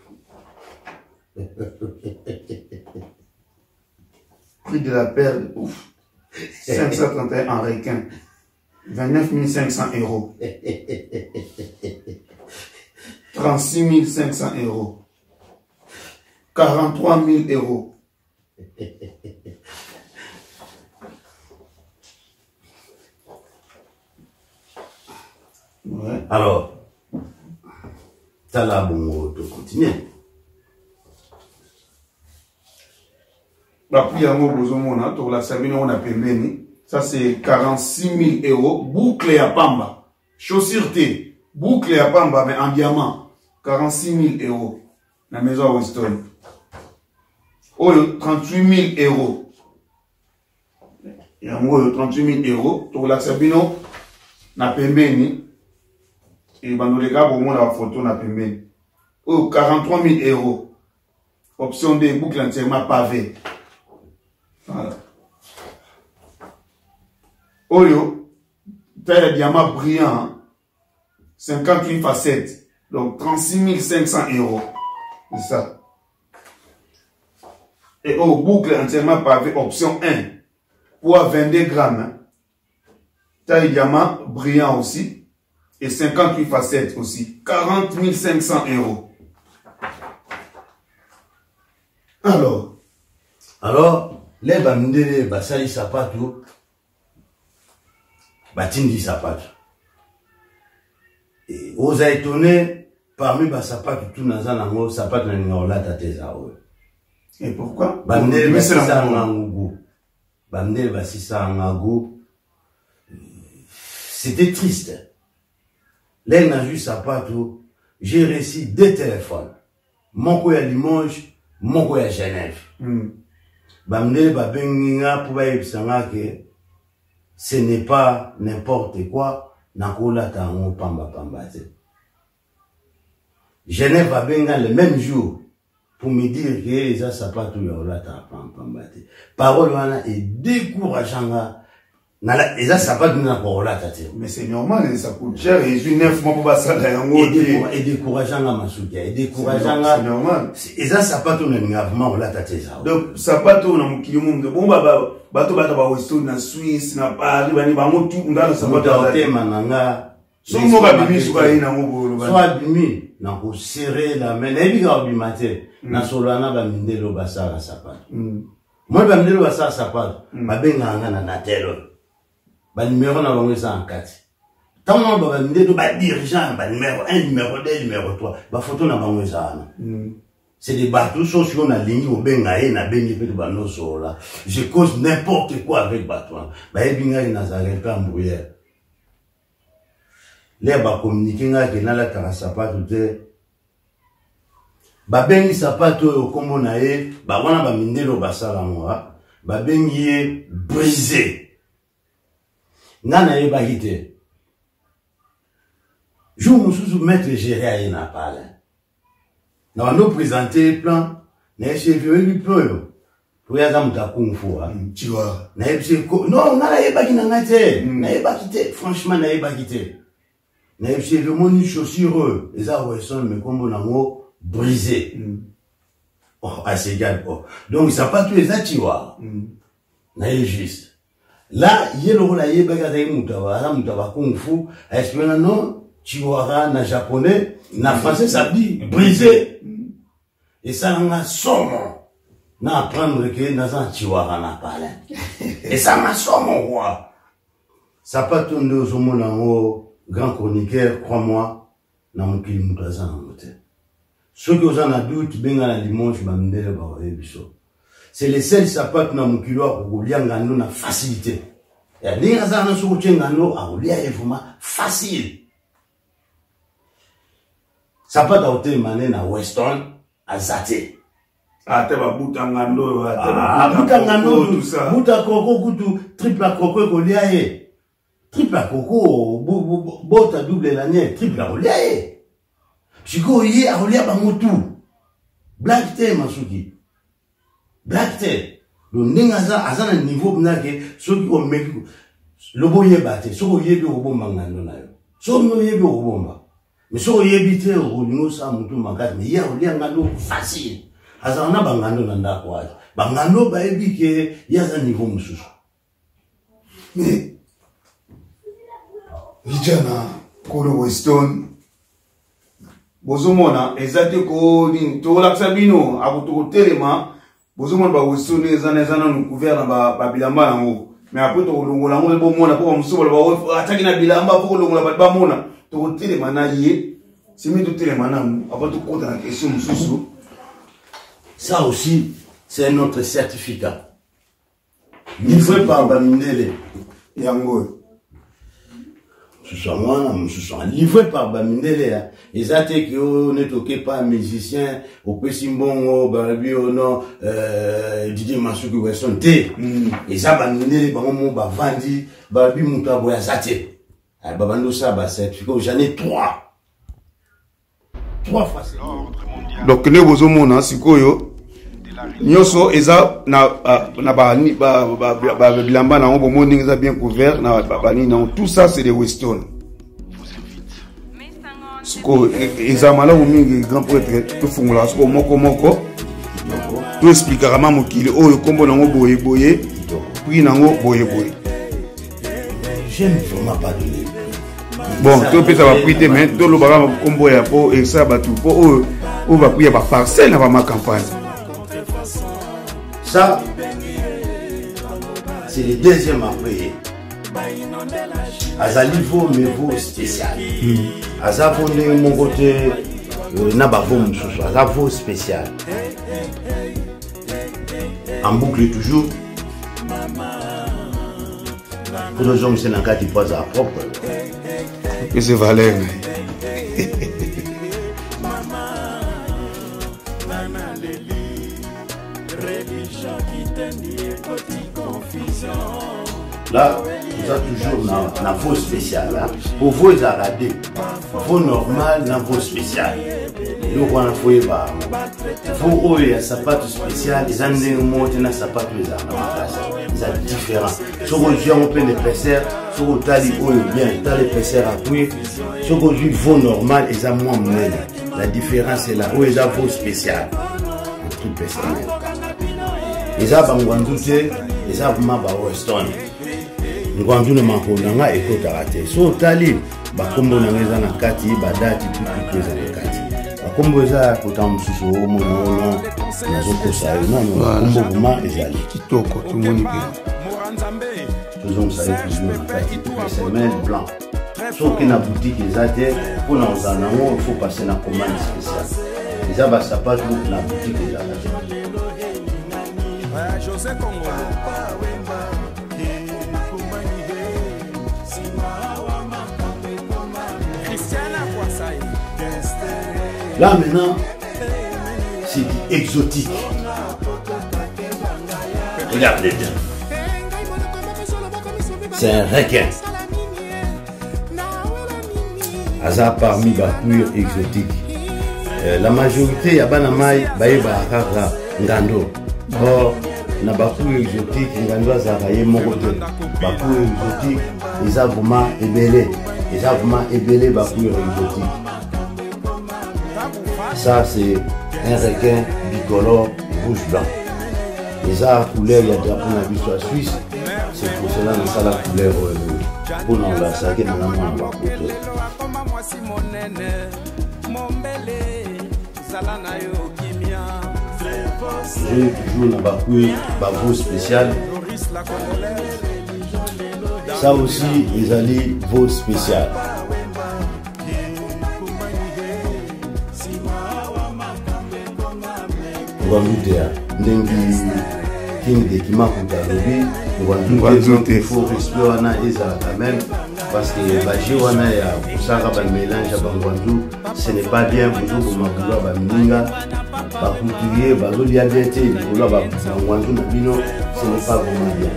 Prix de la perle, ouf. 531 en requin. 29 500 euros. 36 500 euros. 43 000 euros. Ouais. Alors, t'as là bon de continuer. La prix en Bozomona, pour la Sabine, on a payé. Ça, c'est 46 000 euros. Boucle à Pamba. Chaussure T. Boucle à Pamba, mais en diamant. 46 000 euros. La maison Weston. Oh, 38 000 euros. Il y a 38 000 euros. Pour la Sabine, on a payé. Et dans les cas, au moins, la photo, on a payé. Oh, 43 000 euros. Option D, boucle entièrement pavée. Voilà. Oyo, taille de diamant brillant, 58 facettes, donc 36 500 euros. C'est ça. Et au boucle entièrement pavé, option 1, poids 22 grammes, taille de diamant brillant aussi, et 58 facettes aussi, 40 500 euros. Alors, les bamindele basali sapato, batindi sapato. Et osa étonné, parmi bas sapato tout nazan nango sapato na ningola tateza oe. Et pourquoi? Bamdele basisa Ngangou. Bamdele basisa Ngangou. C'était triste. Là, n'a juste à pas tout. J'ai reçu 2 téléphones. Mon à Limoges, mon à Genève. Bamdele babenginga pour baïbsanga que ce n'est pas n'importe quoi. Nakola tango pamba pambate. Genève babenga le même jour pour me dire que les sapato yola ta pambate. Parole wana est décourageant. Les sapato na kola tate. Mais c'est normal, ça coûte cher et je 9 mois pour passer là et décourageant à Masukia et décourageant. C'est normal. Les sapato na ngavement la tate ça. Donc sapato na mukili monde bon bato ba Weston na Suisse na Paris bani ba motu ndana sapato te mananga. So mo ba bimi so ba ina ngo so abimi na ko serrer la main na biga obimate na solana ba mindelo basara sapato. Moi ba mindelo basara sapato ba benga ngana na telo. Ba numéro na bango ça en 4. Tant ba mindelo ba dirigeant ba numéro 1 numéro 2 numéro 3 ba photo na bango ça. C'est des bateaux sociaux na ligne au bengaé na bengi pe ba no sola. Je cause n'importe quoi avec bateau. Ba ebinga na Nazareth Cambouillère. Les ba communiquer nga na la kara sapato te. Ba bengi sapato au kombo na ye, ba wana ba mindelo basala moi, ba bengi brisé. Nana ye ba hité. Jour mususu maître géré à na pala. Na wano présenter plan, na chef lui peu. Pour ya za muta kung fu ha. Tu vois. Na ye ko non, na ye ba kinanga te. Na ye ba kité, franchement na ye ba kité. Na ye mon chaussure, les Weston mais comme on a brisé. Oh, assez égal. Oh. Donc ça pas tous les atiwa. Na ye juste. Là, yelo la ye baga za mutawa kung fu, espérant non, chiwara na japonais, na français ça dit brisé. Et ça m'a somme. Na apprendre que na zan chiwara na parler. Et ça m'a somme roi. Ça pas tourner aux hommes grand chroniqueur, crois-moi, na mukili mutaza na mote. Ceux qui ont un doute, benga na dimanche, bandele ba biso. C'est les seuls sapatos na mukili wa kulia ngano na facilité. Ya ninga za na suku ngano a kulia evuma facile. Sapato auté mané na Weston azate. Ate ba buta ngano, buta ngano tout ça. Buta koko kutu triple koko kolia ye. Triple à coco, bota double l'année, triple à rouler. Chico y a roulé à motu. Black té, Masuki. Black té. Le ningaza, à un niveau bnake, ceux qui ont mis le boye batté, ceux qui ont eu au bon mangano. Ceux qui ont eu au bon. Mais ceux qui ont évité au rouleau, ça, moutou mangat, mais il y a roulé un gano facile. À un bangano nanda quoi. Bangano, bah, il y a un niveau moussou. Mais, vijana kolo Weston bozomona ezate ko ni to la sabino abuto telema bozomona ba Weston ezana no couvert na ba bilamba nango mais après to longola ngo bo mona ko musobola ba ataki na bilamba ko longola ba mona to telema na ye simi to telema na abuto ko na question mususu. Ça aussi c'est un autre certificat livré par Bamindele yango. Ce soit moi, ce soit livré par Bamindele. Ils ont été qu'on ne toqué pas musicien, au Pessimbongo, Barabi, au nom, Didier Masuki Weston T. Et ça, Bamindele, Bangomo, Bavandi, Barabi Moutaboya Zate. Babando ça, certificat, j'en ai 3. 3 fois. Donc, ne vous omona, sikoyo. Nyoso eza na bilamba na ngo moni eza bien couvert na bani na tout ça c'est des Weston. Siko eza mala mingi grand prêtre to fungula siko moko to expliquera mama mokili oyo kombo na ngo boye puis na ngo boye. J'aime vraiment pas donner. Bon, to pesa ba prité mais to lo ba kombo ya po et ça ba tout po o va prier ba parcelle na ba ma campagne. Ça, c'est le deuxième à payer. À niveau niveau spécial. À ça, mon côté, n'a pas bon à niveau spécial. en boucle toujours. Pour les hommes, c'est un cas qui passe à propre. Que c'est valeur. Là, vous avez toujours un faux spécial. Pour vous, ils ont raté. Faux normal, un faux spécial. Nous, on a fait ça. Faux, il y a un sapato spécial. Ils ont un sapato, ils ont différent. Si vous avez un peu d'épaisseur, si vous avez bien l'épaisseur à cuire, si vous avez faux normal, ils ont moins mêlé. La différence est là. Où ils ont faux spécial. Un truc personnel. Ils ont un bandouté, ils ont un Weston. Ngwandu na makonanga ekotaka te so otali bakombo na ngeza na kati badati pipi eza na kati bakombo eza kota mosusu omona nazokosa yo nano bakombo kuma ezali kitoko tomoni pe tozongisa ye toujours na kati semaine blanc soki na boutique eza te mpona ozala nango il faut passer na commande spéciale eza basapato na boutique ezala te Là maintenant, c'est du exotique. Regardez bien. C'est un requin. Hasard parmi les cuir exotiques. La majorité, il y a des gens ngando. Or, na bakuyo exotique, ngando azaraye mokote. Bakuyo exotique, ils ont vraiment ébélé. Ils ont vraiment ébélé bakuyo exotique. Ça, c'est un requin bicolore rouge-blanc. Et ça, la couleur, il y a déjà pour la vie sur la Suisse. C'est pour cela que ça la couleur pour nous la saquer dans la main. J'ai toujours un bavou spécial. Ça aussi, ils allaient veau spécial. Ndengi king de kimakuta lobi il faut respirer wana ezala quand même parce que baji wana ya kusaka ba mélange ba ngwandu ce n'est pas bien pour vous makula ba minga ba kutuye bazolia bien te likolo ba ngwandu na bino ce n'est pas vraiment bien.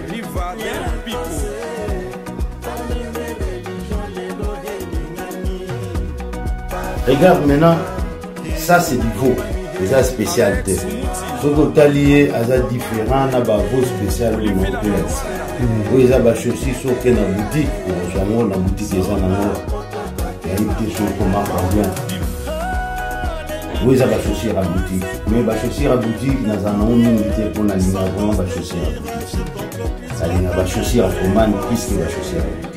Regarde maintenant, ça c'est du veau. C'est une spécialité. Ce que tu as lié à ça différent, il y a des spéciales qui sont il y a des choses qui sont dans la boutique. Dans la boutique, il y a des choses qui marquent bien. Oui, il y a des choses à la boutique. Mais les choses à la boutique, il y a des unité pour la ligne avant les choses à la boutique. Il y a des choses à la commande plus que les choses à la boutique.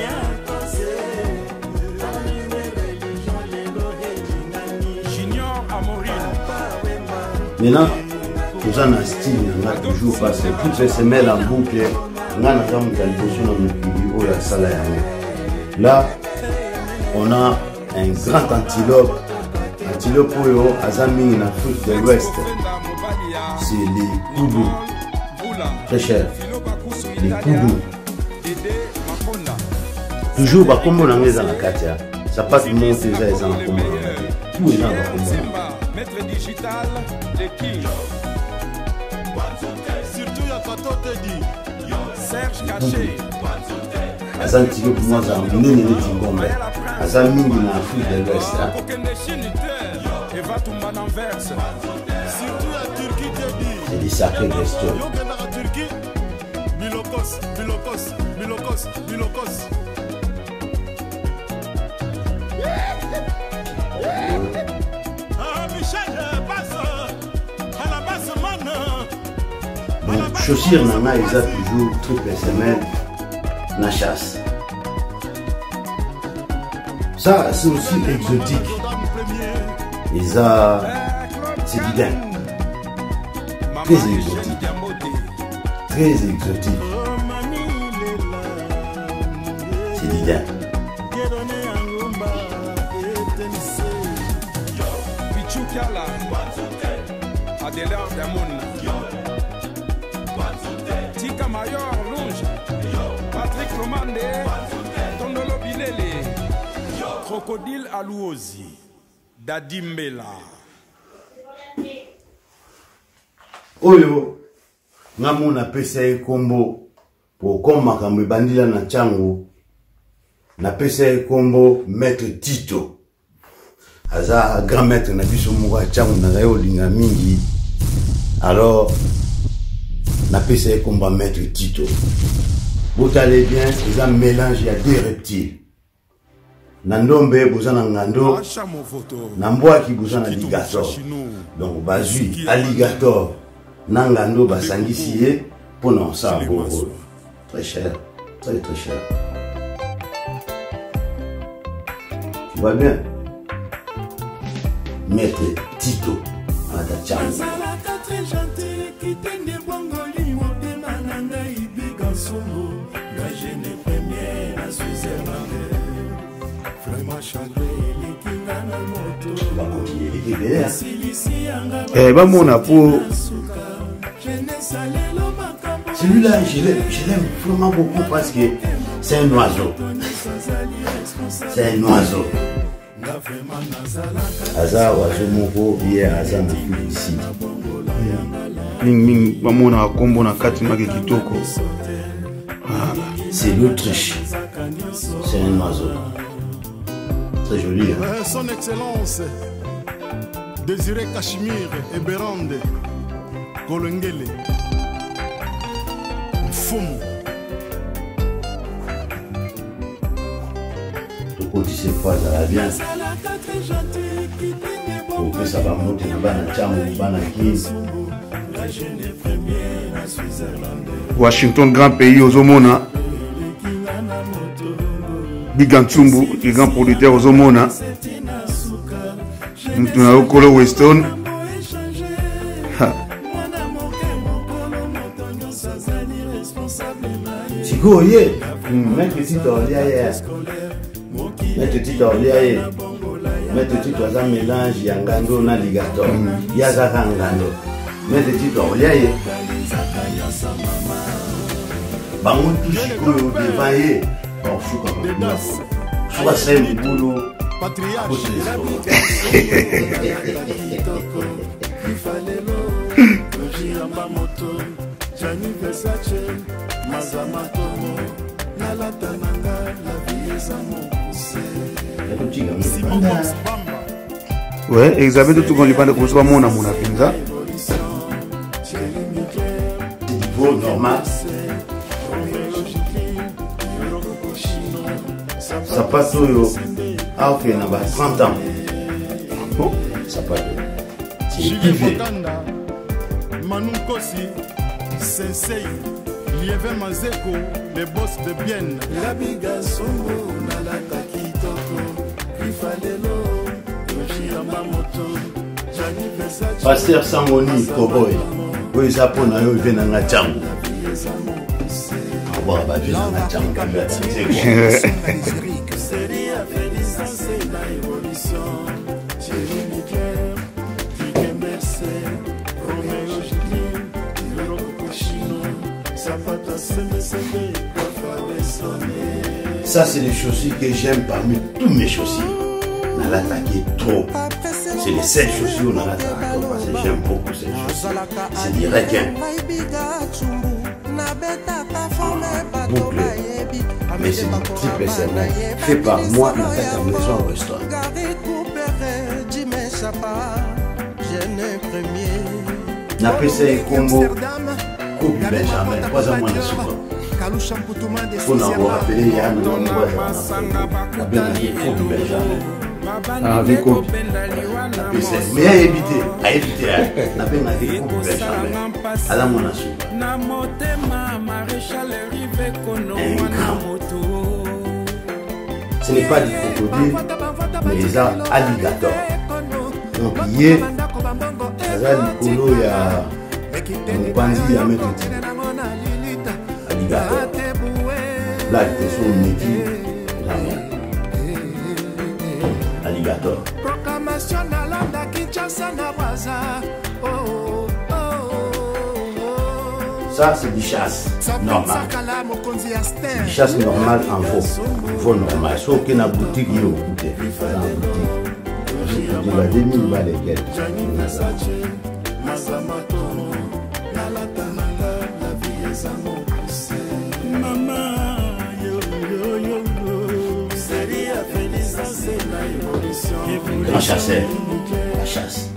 Maintenant, nous avons un style, on a toujours passé toutes les semaines en boucle. On a un là, on a un grand antilope. Antilope Azami en Afrique de l'Ouest. C'est les koudous. Très cher. Les koudous. Toujours, comme on a mis dans la carte, ça passe monter les gens comme tous les gens comme Maître digital, les King. Surtout, il y a Tato Teddy. Serge Caché. Azan Tigo pour moi, c'est un nez de Tingombe. Azan Mingi en Afrique de l'Ouest. C'est des sacrés questions. Milokos, Milokos, Milokos, Milokos. Chaussures nana, ils ont toujours triple semaine na chasse. Ça, c'est aussi exotique. Ils ont, c'est bien. Très exotique. Très exotique. C'est bien. Mika Mayor Louge, Patrick Lomande, Tondolo Bilele, Crocodile Alouozi, Dadi Mbela. Oyo, ngamu na pesa e kombo, po koma kamwe bandila na changu, na pesa e kombo Maître Tito. Aza grand maître na biso moko changu na zayo linga mingi. Alors, na pesa e kombo Maître Tito. Vous allez bien, c'est un mélange, il y a des reptiles. Nandombe bozana ngando, namboa ki bozana alligator. Donc bazui alligator, nangando basangisiye pour non ça beaucoup. Très cher, très cher. Tu vois bien? Maître Tito, à la chance. Bamona pour celui-là, je l'aime vraiment beaucoup parce que c'est un oiseau. C'est un oiseau. Aza oiseau moko hier aza na ici. Ming bamona kombo na kati maki kitoko. C'est l'Autriche. C'est un oiseau. Très joli. Hein? Son Excellence Désiré Cachemire et Bérande Kolengele Fumu. Tout côté ces fois ça va bien. Pour que ça va monter dans la chambre, dans la guise. Washington, grand pays aux Omona. Bigantsumbu, le grand producteur aux Omona. Nous avons Colo Weston. Chico, yeah. Maître Tito, yeah. Maître Tito, yeah. Maître Tito, ça mélange yangando na alligator. Yazaka ngando. Maître Tito, yeah. Bango tout Chico, devant ye. Bon, Chouka, c'est le boulot. Ouais, Elisabeth tout qu'on lui parle de mon amour na pinza. C'est du beau normal. Sapato yo a fait na ba 30 ans. Bon, sapato. C'est privé. Manu Kosi, Sensei, Lieve Mazeko, les boss de Bienne. La biga songo na la takitoko, Ifalelo, Yoshiyama moto, Jani Versace. Pasteur Sangoni Cowboy. Oui, ça pour na yo vient na changu. Bon, bah vient na changu ka ça, c'est les chaussures que j'aime parmi tous mes chaussures. On a attaqué trop. C'est les 7 chaussures on a attaqué parce que j'aime beaucoup ces chaussures. C'est des requins. Boucle. Mais c'est du triple serment fait par moi dans cette maison au restaurant. N'a pas essayé combo. Coupe Benjamin. 3 ans moins de souvent. On a rappelé il y a un moment où on a bien Coupe Benjamin. Avec Coupe. Mais à éviter. On a bien Coupe Benjamin. À la monasou. Un grand. Ce n'est pas du crocodile, mais les alligators. Donc, il y a des colo, il y a un bandit, il y a un alligator. Là, il y a son métier. Alligator. Ça, c'est du chasse normal. C'est du chasse normal en veau normal. Sauf qu'il y a une boutique qui est au côté. Tu vas 2000 balles lesquelles. Grand chasseur, la chasse.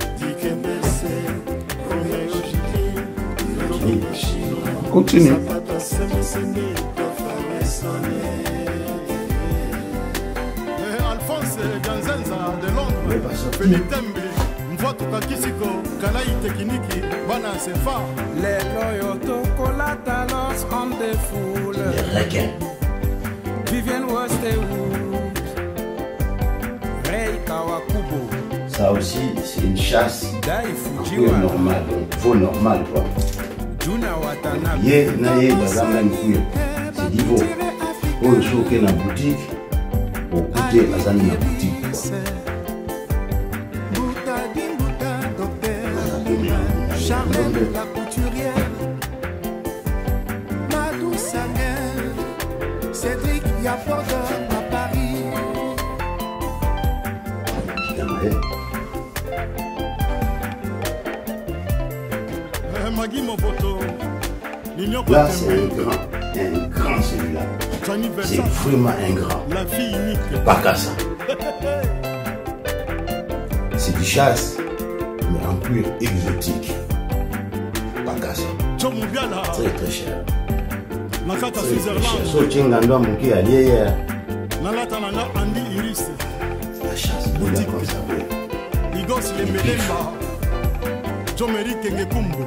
Continue. Alphonse Ganzenza de Londres, Felitembe, Mvoto Kakisiko, Kalaï Tekiniki, Bana Sefa. Les loyoto colata los hommes de foule. Les requins. Vivienne Westwood. Ray Kawakubo. Ça aussi, c'est une chasse. Dai Un peu Fujiwa. normal, donc veau normal quoi. Juna Watanabe. Yé, naïe, dans la même couille. C'est du veau. Pour le jour qu'il y a une boutique, au côté, à la boutique quoi. Charlotte la couturière, Madou Samuel, Cédric Yaporda à Paris. Magui Moboto, Là, c'est un grand celui-là. C'est vraiment un grand. La fille unique. Pas qu'à ça. C'est du chasse, mais en cuir exotique. Pas qu'à ça. Très très cher. Nakata Très très cher. Switzerland. So, Tchingandwa Mouki a lié hier. Nalata Nana Andy Iris. La chasse, il a comme ça. Igos les Melemba. Jomeri Kengekumbo.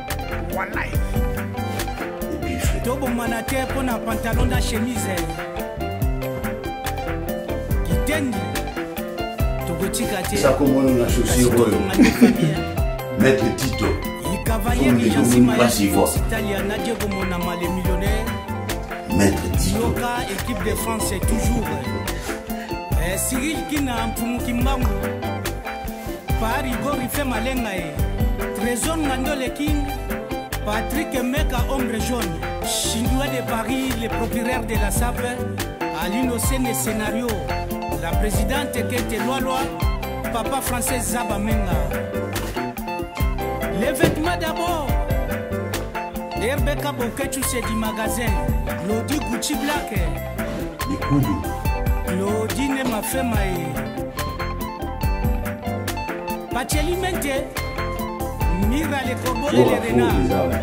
Et puis, je Tobo manate pour un pantalon de chemise. Kitendi. Togo Tikate. ça, comme on a chaussure, Maître Tito. Il cavalier qui j'en suis italien, Nadia Gomona les millionnaires. Maître Tito. Yoka, équipe de France, c'est toujours. Cyril Kina, Mpumu Kimbangu. Paris, Gori fait malenga. Trésor Nandole King. Patrick Meka, ombre jaune. Chinois de Paris, le procureur de la SAP. Aline Ossene scénario. La présidente Kete Loa, papa français Zaba Menga. Les vêtements d'abord. Herbeka Bokechu, c'est du magasin. Lodi Gucci Black. Les couilles. Lodi Nema Femae. Pacheli Mente. Mira les corbeaux et les renards.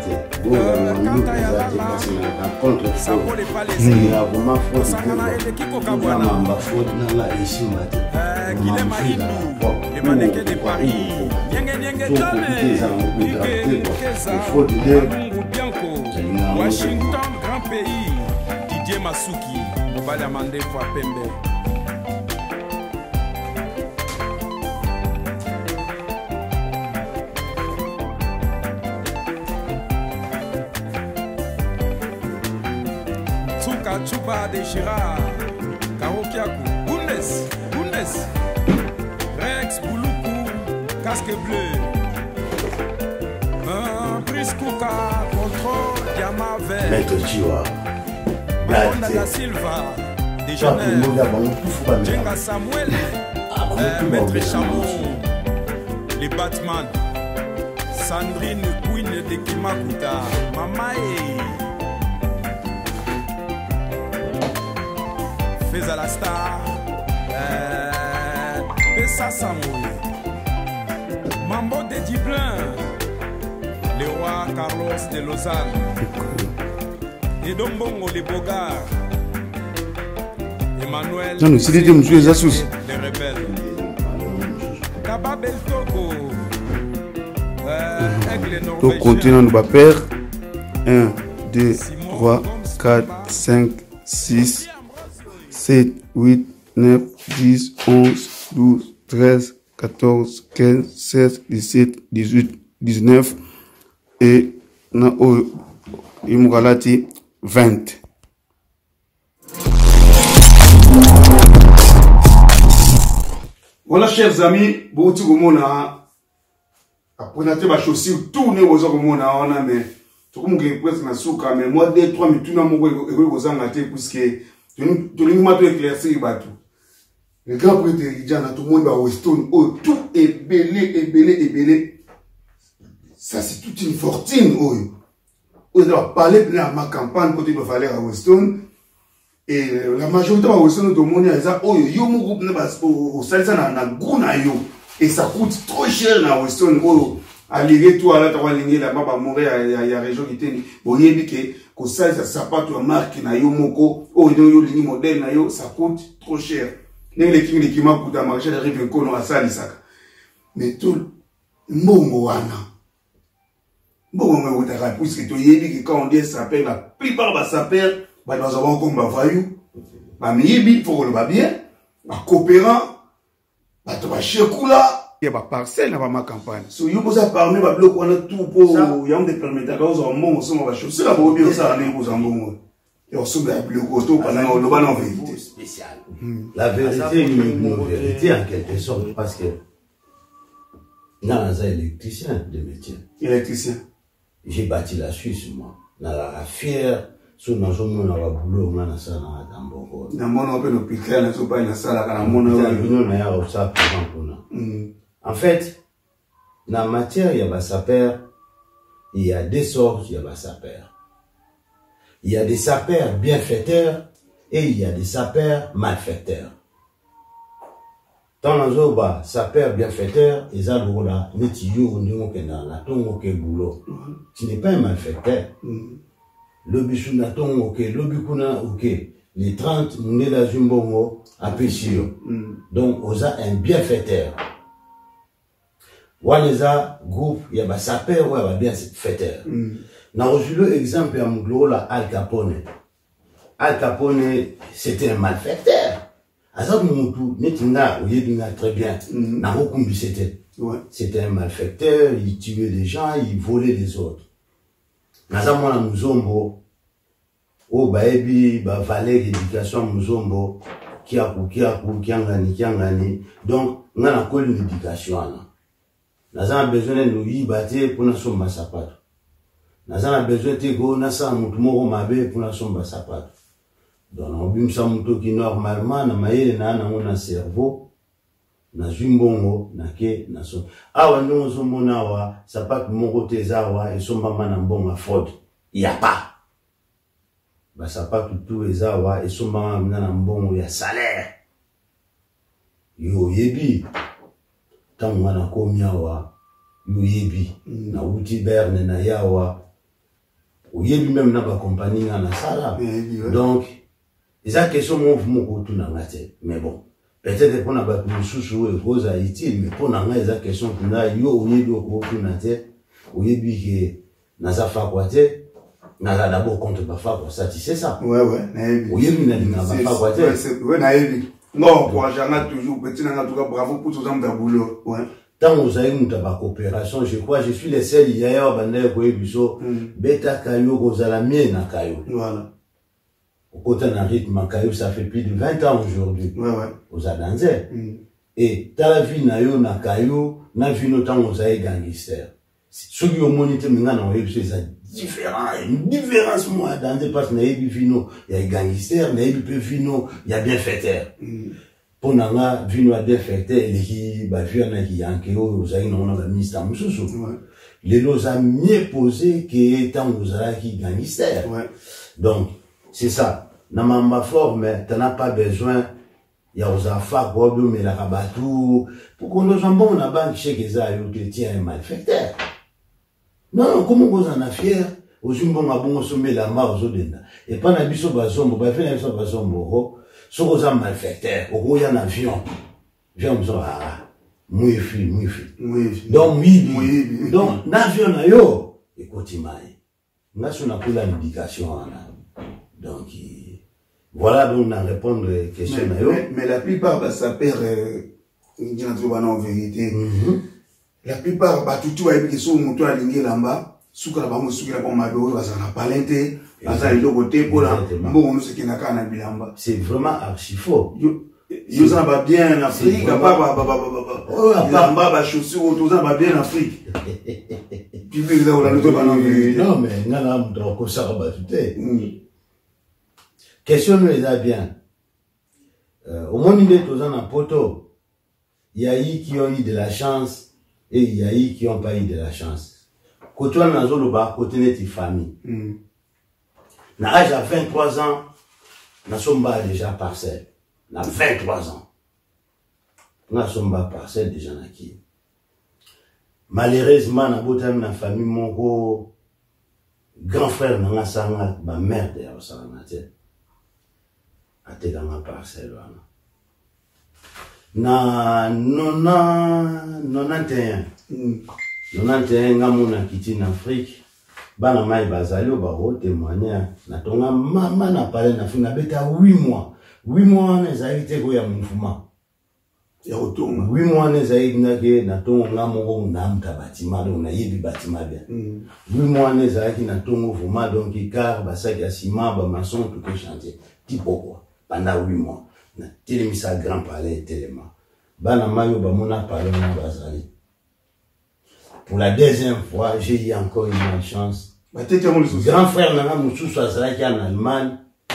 Guilhem Maïdou, les mannequins de Paris. Nienge Tome, Keza, Malungu Bianco, Washington, grand pays. Didier Masuki, Mobali Amande Fapembe. Tsuka Chuba de Girard, Karokiaku, Bundes, Rex Bouloukou, casque bleu. Brice Kouka, contrôle, diamant vert. Maître Chiwa. Makonda da Silva, Déjeuner. Jenga Samuel, Maître Chamou, les Batman. Sandrine Queen de Kimakuta, Mamae. Fais à la star, Pessa Samoui, Mambo de Diblin, le roi Carlos de Lausanne, et Dombongo les Bogards, Emmanuel, Non, c'est des monsieur les assos. les rebelles, Kababel Togo, Aigle Donc, Norvégien, continent de père. 1, 2, 3, 4, 5, 6, 7, 8, 9, 10, 11, 12, 13, 14, 15, 16, 17, 18, 19 et Imougalati 20. Voilà, chers amis, beaucoup de monde a présenté ma chaussure, tourné aux hommes, on a mais comme que presque na souka mais moi 2-3 mituna moko et kozanga te puisque tu lingi ma to éclaircir batou le grand prêtre Ridjana tout le monde va Weston oh tout est belé ça c'est toute une fortune oh on doit parler de ma campagne côté de Valère à Weston et la majorité de Weston tout le monde a ça oh yo mon groupe ne va au salsa na guna yo et ça coûte trop cher na Weston oh allié tout à la tawalingi la baba mourir ya région qui était boyebi que ko ça sapato marque na yo moko oh yo lingi modèle na yo ça coûte trop cher les qui m'a coûté à marcher arrive kono à ça lisaka mais tout mbongo wana mbongo utaka puisque to yebi que quand on dit sapeur la plupart va sapeur ba nous avons comme ba vayu ba miyibi faut le ba bien ba coopérant ba to ba chekula il y a des parcelles dans ma campagne. Si vous avez parlé de bloc, on a tout pour. Il y a des permettants. Quand on a un moment, on va choisir la bonne chose à aller pour un bon. Et on se met à bloc auto pendant le ban en vérité. Spécial. La vérité, une vérité en quelque sorte, parce que. Dans un électricien de métier. Électricien. J'ai bâti la Suisse, moi. Dans la fière. Sur nos hommes, on a boulot, on a ça dans Boko. Dans mon on peut nous piquer, on n'a pas une salle à mon En fait, dans la matière, il y a des sapeurs, il y a des sortes, il y a des sapeurs. Il y a des sapeurs bienfaiteurs et il y a des sapeurs malfaiteurs. Dans les sapeurs bienfaiteurs, ils ont là, tu n'es pas un malfaiteur. Le bichunaton, ok, le bikuna, ok. Les 30, on est là, Jumbongo, à Péchio. Donc, on a un bienfaiteur. Waneza, groupe, il y a un sapeur, il y a un bienfaiteur. Dans le exemple, il y a un gros là, Al Capone. Al Capone, c'était un malfaiteur. Azab Moutou, Netinga, il y a très bien. Narokumbi, c'était un malfaiteur, il tuait des gens, il volait les autres. Nazamona Muzombo, oh baebi, ba valet l'éducation Muzombo, kiangani. Donc, on a une éducation. Nous avons besoin de nous y battre pour nous sommes sapato. Nous avons besoin de go nasa mutumoro mabe pour nous sommes sapato. Donc, on bim sa muto qui normalement na maye na un cerveau. Na jumbongo na ke na so awa ndongo so mona wa sapato moko tezawa esomba mana mbonga fraud il y a pas ba sapato tout ezawa esomba mana mbongo ya salaire yo yebi tango na komia wa yo yebi na uti berne na yawa o yebi même na ba compagnie na sala donc eza question moko tout na ngate mais bon. Peut-être qu'on a battu le sous et cause à Haïti, mais pour nous, il y a des questions qui n'ont yo ou yébi au cours d'une tête, ou yébi qui n'a pas fait quoi tête, n'a d'abord compte pas faire pour satisfaire ça. Ouais, ou yébi n'a pas fait quoi tête. Ouais, naïbi. Non, pour j'en toujours, petit n'a tout cas bravo pour tout ça, mon boulot. Ouais. Tant que vous avez une coopération, je crois, je suis le seul hier, bandé, quoi, biso, bêta caillou, rosala mienne à caillou. Voilà. Au côté d'un rythme à caillou, ça fait plus de 20 ans aujourd'hui. Ouais. Aux Adanzais. Et ta vie na yo na caillou, na vie notamment aux aïe gangster. Ceux qui ont monité maintenant, on a une différence, moi, dans des passes, na yebi vino, il y a gangster, na yebi peu vino, il y a bienfaiteur. Pour nanga, vino a bienfaiteur, et qui, bah, vu en a qui yankeo, aux aïe, non, on a mis ça, moussou. Les lots a mieux posé que tant aux aïe qui gangster. Donc, c'est ça. Dans ma forme, tu n'as pas besoin. Il y a aux affaires, mais la rabatou. Pour qu'on nous en bon, on a banque chez les aïeux, tu tiens un malfaiteur. Non, comment vous en a fier? Aux jumbons à bon sommet la main aux odena. Et pas un biseau bazombo, bah, fait un biseau bazombo, sur aux âmes malfaiteurs, au gros, il y a un avion. Viens, me dire, ah, mouifi. Donc, oui. Donc, l'avion, yo, écoute, il m'a dit. Là, on a pris l'éducation, donc, voilà, donc, on a répondu aux questions. Mais la plupart, bah, ça perd, en vérité. La plupart, bah, tout a été sur mon toit à l'ingé là-bas, soukala ba mo soukala ba mado, bah, ça n'a pas l'intérêt, bah, ça, il doit côté pour la, bon, nous, ce qui n'a qu'à n'a bilamba. C'est vraiment archi faux. Ils sont bien en Afrique, à part chaussures, tout ça va bien en Afrique. Non, mais question nous les a bien. Au monde de tous en poto, il y a eu qui ont eu de la chance et il y a eu qui n'ont pas eu de la chance. Quand on a zoloba, côté de famille. Na âge à 23 ans, na somba déjà parcelle. Na 23 ans. Na somba parcelle déjà naki. Malheureusement, na botam na famille mon grand frère na sanga ba mère de sanga te. Ate dans ma parcelle na 91 ngamuna kiti en Afrique bana mai bazali ba témoigner na tonga mama na parler na fina beta 8 mois na zaite ko ya mouvement ya otonga 8 mois na zaite na ke na tonga ngamo na mta batima do na yibi batima bien 8 mois na zaite na tonga vraiment donc car ba sac ya ciment ba maçon tout est chantier tipo quoi pendant 8 mois na télémisa grand palais tellement bana mayo ba mona parler na bazali. Pour la deuxième fois, j'ai eu encore une malchance. Grand frère Nana Moussou soit qui en Allemagne.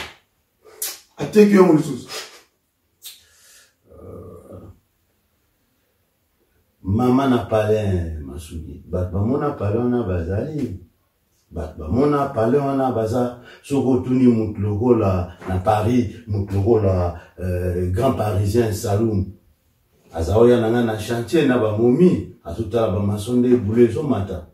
Maman n'a parlé, Massoudi. Maman n'a parlé, on a bazali. Maman n'a parlé, on a bazar. Sokotuni Moutlogo là, na Paris, Moutlogo là, grand parisien Saloum. Azaoya nanga na chantier na ba momi. Atuta ba masonde boule zo mata.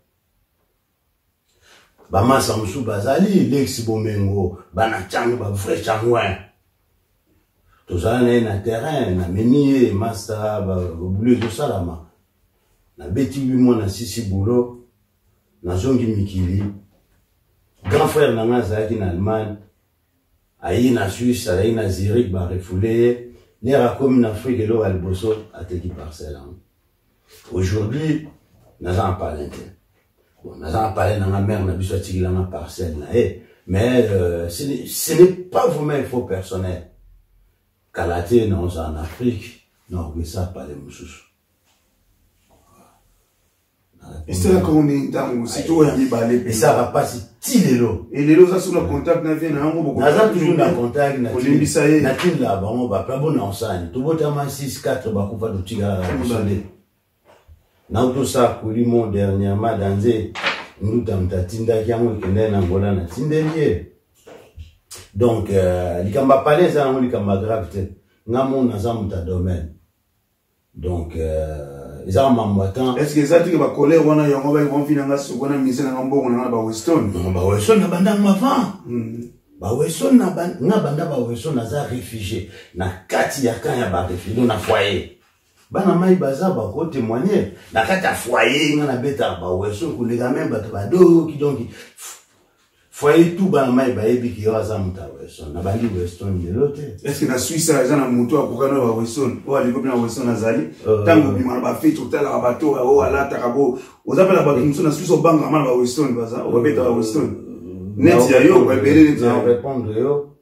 Ba masa musu bazali Lex Bomengo bana changu ba vrai changouin. Tozana na terrain na menier master ba boule zo salama. Na beti 8 mois na sisi boulot na zongi mikili. Grand frère nanga zaki na Allemagne. Ayi na Suisse, ayi na Zurich ba refoulé. Les racoms en Afrique et l'eau à l'ebosso a été parcelle. Aujourd'hui, nous avons parlé. Bon, nous avons parlé dans la mer, nous avons sorti dans la parcelle. Mais ce n'est pas vraiment un faux personnel. Kalaté, nous en Afrique, nous mais ça pas les moussous. Et c'est là qu'on est dans aussi tout et ça va passer les lots. Et les lots ça sur le contact n'a vient toujours dans contact n'a tin là ba on va pas bon ensemble tout botama 6-4 ba kufa do tiga na tout ça pour lui mon dernièrement danser nous tamta tinda kyango kende na ngola na tindelier donc likamba parler ça on likamba grave ngamo na za muta domaine donc est-ce que ça dit que ma collègue on a yango ba vont finanga sokona mise na ngombo na ba Weston non ba Weston na banda mava ba Weston na banda ba Weston na za réfugié na kati ya kan ya ba réfugié na foyer bana mai baza ba ko témoigner na kati ya foyer na beta ba Weston ko lega même ba do ki donc foyer tout bana mai ba ebi ki wa za muta Weston na bandi Weston de l'autre. Est-ce que na Suisse ça na muto akokana ba Weston o ali ko na Weston azali tango bima ba fait total ba bato o ala takabo o zapela ba muso na Suisse o banga mala ba Weston baza o beta ba Weston net ya yo ba bele net ya répondre yo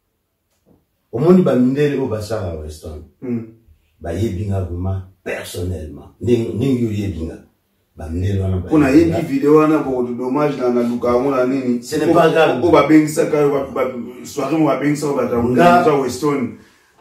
au monde ba mindele o ba sa Weston ba yebinga vraiment personnellement ningi yebinga. On a une vidéo pour dommage dans la Lukaona nini. Ce n'est pas grave. On va bien ça quand soirée on va bien ça on va Weston.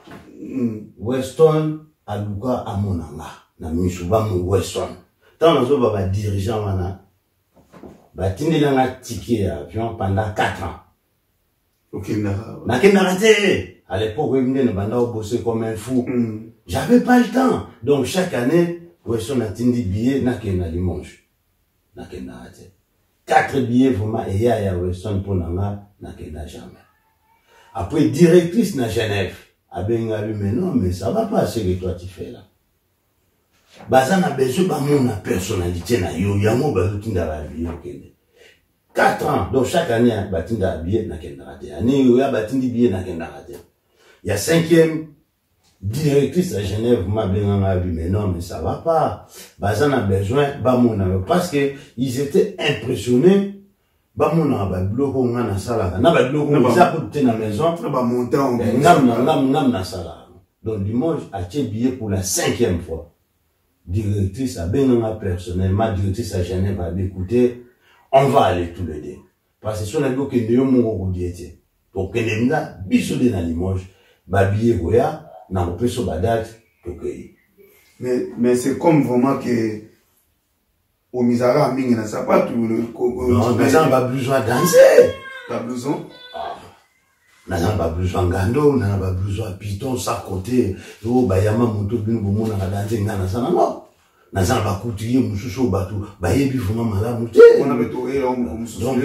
Weston a Luka à Monanga na misuba mu Weston. Tant on va dirigeant wana. Ba tindela na ticket avion pendant 4 ans. OK na kenarate. À l'époque où il banda bosser comme un fou. J'avais pas le temps. Donc chaque année Weston a tindi billet na kena dimanche. Na kena ate. 4 billets vraiment et ya Weston pour nanga na kena jamais. Après directrice na Genève. A benga lui mais non mais ça va pas ce que toi tu fais là. Baza na besoin ba mon personnalité na yo yango ba tinda ba billet kende. 4 ans donc chaque année batinda billet na kena ate. Ani yo ya batindi billet na kena ate. Il y a 5e directrice à Genève m'a bien mais non mais ça va pas bazan a besoin parce que ils étaient impressionnés bamona ba bloko ngana sala na ba bloko za pour tenir maison ba montant ngam na sala Donc Limoges a acheté billet pour la 5e fois. Directrice a bien personnellement, directrice à Genève a écouté, on va aller tous les deux. Parce que si on a dit que nous avons dit, donc nous avons bisous dans Limoges, billet goya, nous avons pris sur la date, mais c'est comme vraiment que au Misara, Ming n'a pas tout le. Non, mais on n'a pas besoin de danser. Pas besoin. N'a pas besoin de gando, n'a pas besoin de piton, ça côté. Oh, bayama, mon tour, bien, bon, on a dansé, n'a pas coutillé, mon chouchou, batou, bayebi, vraiment malade, mouté. On avait tout, et on donc,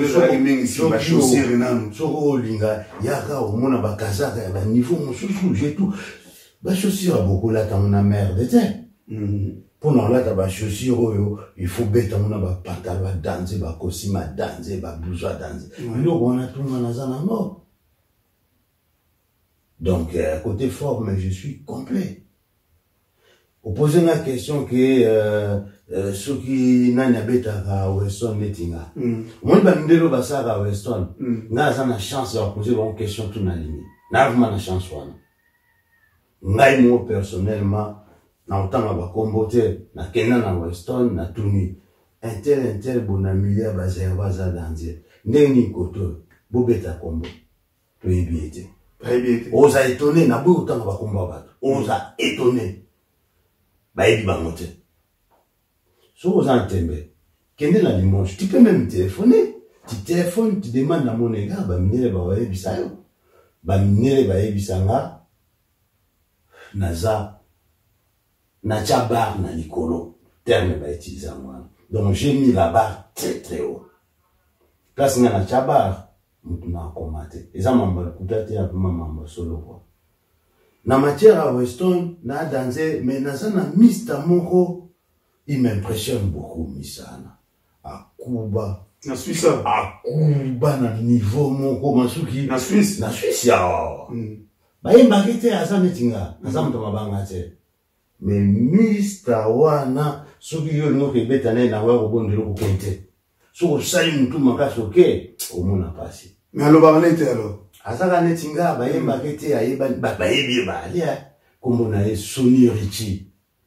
so, linga, yaka, au monde, ba kazaka, ba niveau, mon chouchou, j'ai tout. Ba chaussure à beaucoup là, t'as mon merde, pour nous là, t'as ba chaussure, il faut bête, on a ba pantalon, ba danser, ba costume, ba danser, ba blouse, ba danser. Nous, on a tout le monde à mort. Donc, côté forme, je suis complet. Vous posez la question que ceux qui n'ont pas à Weston, Netinga. Moi, je vais vous à Weston. N'a pas la chance de poser une question tout na ligne. N'a pas la chance. Moi, personnellement, na autant ma comboter, na Kenan à Weston, na Tuni. Intel, bon ami, à Bazerba, Zadanze. N'est-ce koto, bobeta combo. Tu es bien. On a étonné, n'a pas autant de combat. On a étonné. Baïdi Bamote. Si vous entendez, quel est la dimanche? Tu peux même téléphoner. Tu téléphones, tu demandes à mon égard, Bamine Bawaye Bissayo. Bamine Bawaye Bissanga. Naza. Nacha bar na Nicolo. Terme va utiliser moi. Donc j'ai mis la barre très très haut. Place na Nacha bar. Mutuna komate. Eza mamba kutati ya mamba solo kwa. Na matière à Weston, na dansé, mais na sana Mr. Moko, il m'impressionne beaucoup, Misana. À Cuba. Na Suisse. À Cuba, na niveau Moko, Masuki. Na Suisse. Na Suisse, ya. Ba yembakete asa metinga, asa mtomabanga te. Mais Mr. Wana, soki yo no kebeta na wa robondelo ko kente. So sali mutu makasi oke, omona pasi. Mais alors barnete alors. Azaka netinga bayemba kete ayeba bayebi balia komona e Sonny Richie.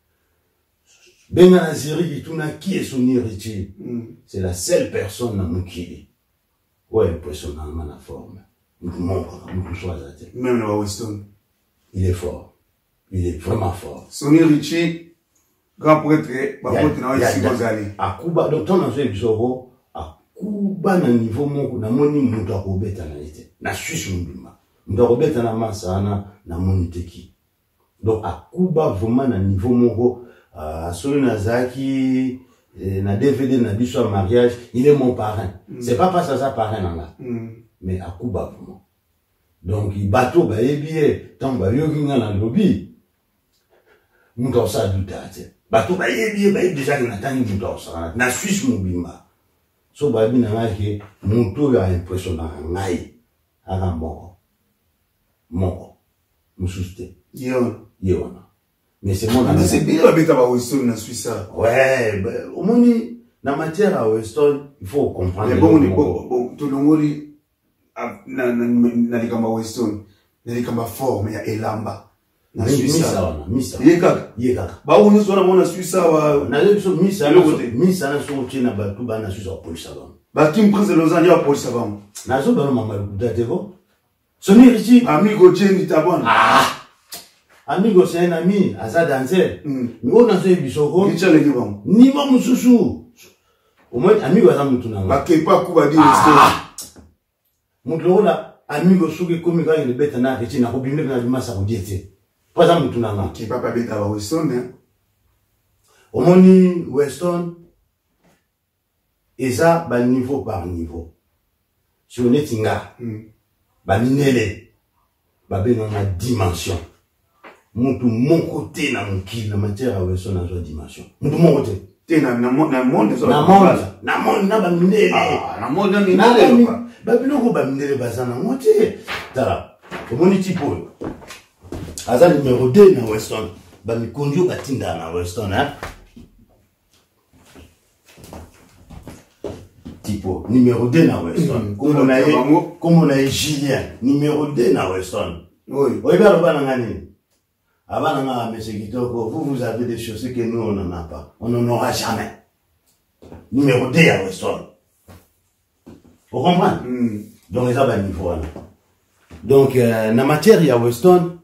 Benga na série kituna qui est Sonny Richie. C'est la seule personne na mukili. Ouais, impressionnant na forme. Mon choisir. Même le Weston. Il est fort. Il est vraiment fort. Sonny Richie, grand prêtre, babote na ici Gonzali. À Cuba, donc on a fait bisoro. Kuba na niveau moko na moni mutu akobeta na ete na Suisse mbima mutu akobeta na masana na moni teki. Donc à Kuba vraiment na niveau moko solo na zaki na DVD na biso mariage, il est mon parrain. C'est pas parce que ça parrain nanga. Mais à Kuba vraiment. Donc il bateau ba ebie tant ba yokinga na lobby. Mutu sa dutate. Bateau ba ebie ba déjà na tani mutu sa na Suisse mbima. So babi na ngaki mutu ya impressionnant ngai aga moko mususte yona mais c'est mon mais c'est bien avec ta Weston na Suisse. Ouais, au moni na matière à Weston il faut comprendre. Mais bon to longoli na likamba Weston na likamba forme ya elamba na Suisse. Yekaka ba onu so na mona Suisse wa na le so misa na so tina ba tu ba na Suisse pour ça ba kim prince Lausanne ya pour ça na so ba mama kutate ko Sonny Richie amigo Jenny tabona amigo c'est un ami asa danser mais on a so bisoko ni ba mususu au moins amigo asa mutuna ba ke pa kuba di Weston mutlola amigo suki komi ka ile beta na Richie na ko bimbe na masa ko diete. Par exemple, tout le qui pas bête à Weston, hein? Au moni Weston, et ça, bah, niveau par niveau. Si on est tinga, bah, minele, bah, ben, on a dimension. Mon côté, na mon qui, la matière à Weston, a une dimension. Mon côté. T'es na monde, na ba minele. Na monde, na minele. Bah, biloko, bah, minele, bah, ça, na moitié. Tala. Au moni tipo. Aza numéro 2 na Weston. Ba mi konjo batinda na Weston, hein. Tipo, numéro 2 na Weston. Comme on a Julien, numéro 2 na Weston. Oui. Oui, ba ngani. Avant, vous avez des chaussées que nous, on n'en a pas. On n'en aura jamais. Numéro 2 à Weston. Vous comprenez? Donc, ça va niveau. Donc, dans la matière, il y a Weston.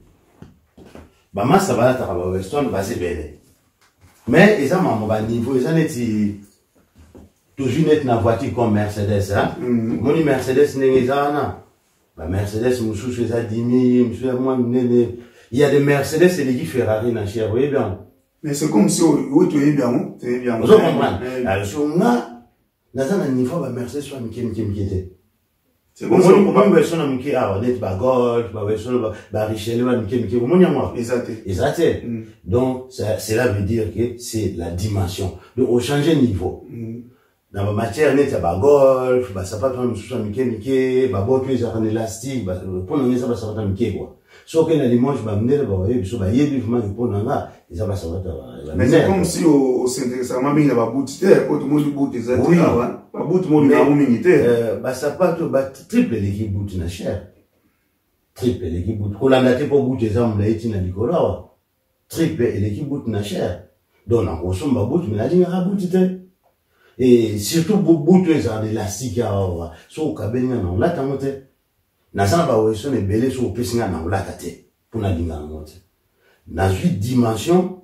Bah, moi, ça va être à Weston, bah, c'est belle. Mais, ils ont un niveau, ils ont toujours net dans la voiture comme Mercedes, hein. Mon Mercedes n'est pas bah, Mercedes, monsieur, je suis 10 000, il y a des Mercedes et des Ferrari dans chez vous, voyez bien. Mais c'est comme si, oui, tu es bien, tu es bien. Vous comprenez? Alors, si on a, dans un niveau, bah, Mercedes, soit Mickey. C'est comme si on a une version de Mickey, ah, on est, bah, Golf, bah, version, bah, Richelieu, bah, Mickey, vous m'en y a moi. Exact. Donc, cela veut dire que c'est la dimension. Donc, on change de niveau. Dans la matière, il y a bah, Golf, bah, ça pas tant Mickey, bah, bon, tu es en élastique, bah, pour nous, ça va s'arrêter Mickey, quoi. Sauf que dans les manches, bah, m'nez, bah, voyez, bah, y a du vraiment, pour nous, là, et ça va s'arrêter, bah, mais c'est comme si, au centre, ça m'a mis la boutite, quand tout le monde boute, exact. Oui. Bah, boute, tout le monde a une bah, ça pas tout, bah, triple l'équipe boute, n'a cher. Triple l'équipe boute. Quand on a été pour boute, ça, on l'a été dans Nicolas, triple l'équipe boute, n'a cher. Donc, on consomme, bah, boute, mais la ligne a boute, et surtout, boute, les en élastique, sur le cabine, on l'a monté. Nazana ba weson est belé sur le piscine na la tate pour la ligne monte. Dans 8 dimensions,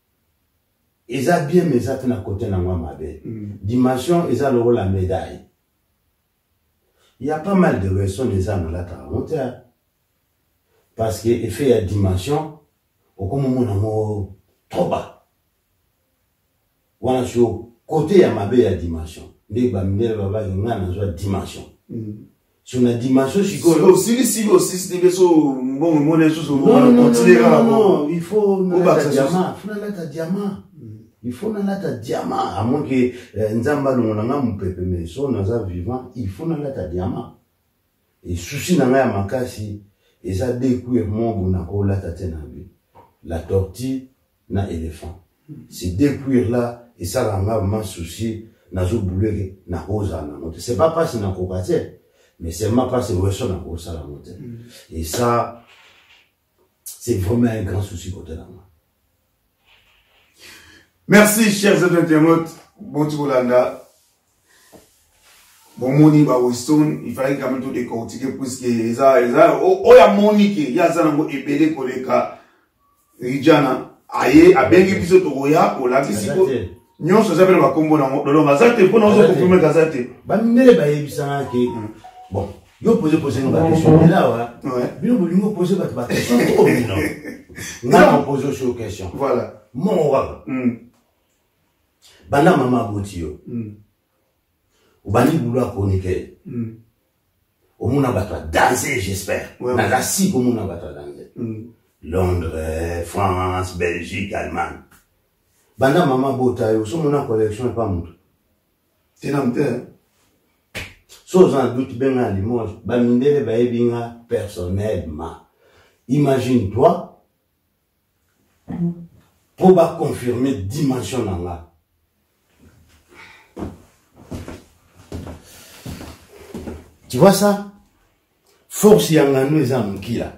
ils a bien mais ça na côté na moi mabe. Dimension ils a le la médaille. Il y a pas mal de weson des ans la tate monte parce que effet à dimension au comme mon amour trop bas. Voilà sur côté ya mabe ya dimension. Ndi ba mine baba ngana zo dimension. Sur la dimension psychologique. Si c'est so bon mon non, il faut un diamant. À moins que Nzamba l'on pepe mais so naza vivant, il faut un diamant. Et souci na ya makasi, et ça découvre mon bonako la tate na bi. La tortue na éléphant. C'est découvrir là et ça la ma souci na zo boulé na rosa na monte. C'est pas parce na kokate. Mais c'est ma part, c'est vraiment un gros salaire. Et ça, c'est vraiment un grand souci côté là. Merci, chers internautes. Bon, Tchoulanda. Bon, Moni, bah, Weston, il fallait quand même tout décortiquer, puisque il y a Moni qui y a ça, on est belé, koleka, Rijana, aïe, a bien qui puisse te roya, pour la visite. Nyon, ça s'appelle ma combo dans le gazate, pour nous confirmer gazate. Bah, mine, bah, il y a qui. Bon, yo poser une question là, ouais. Bien, vous poser votre question. Oh, non. Non, poser sur question. Voilà. Mon roi. Bana maman Boutio. Ou bani boulot chroniquer. Au monde va danser, j'espère. Dans la si au monde va danser. Londres, France, Belgique, Allemagne. Bana maman Boutayo, son mon collection est pas montre. C'est dans le Sans en doute bien à Limoges, Bamindele va bien personnellement. Imagine-toi, pour confirmer dimension dans là. Tu vois ça? Force Yangano est en Mukila.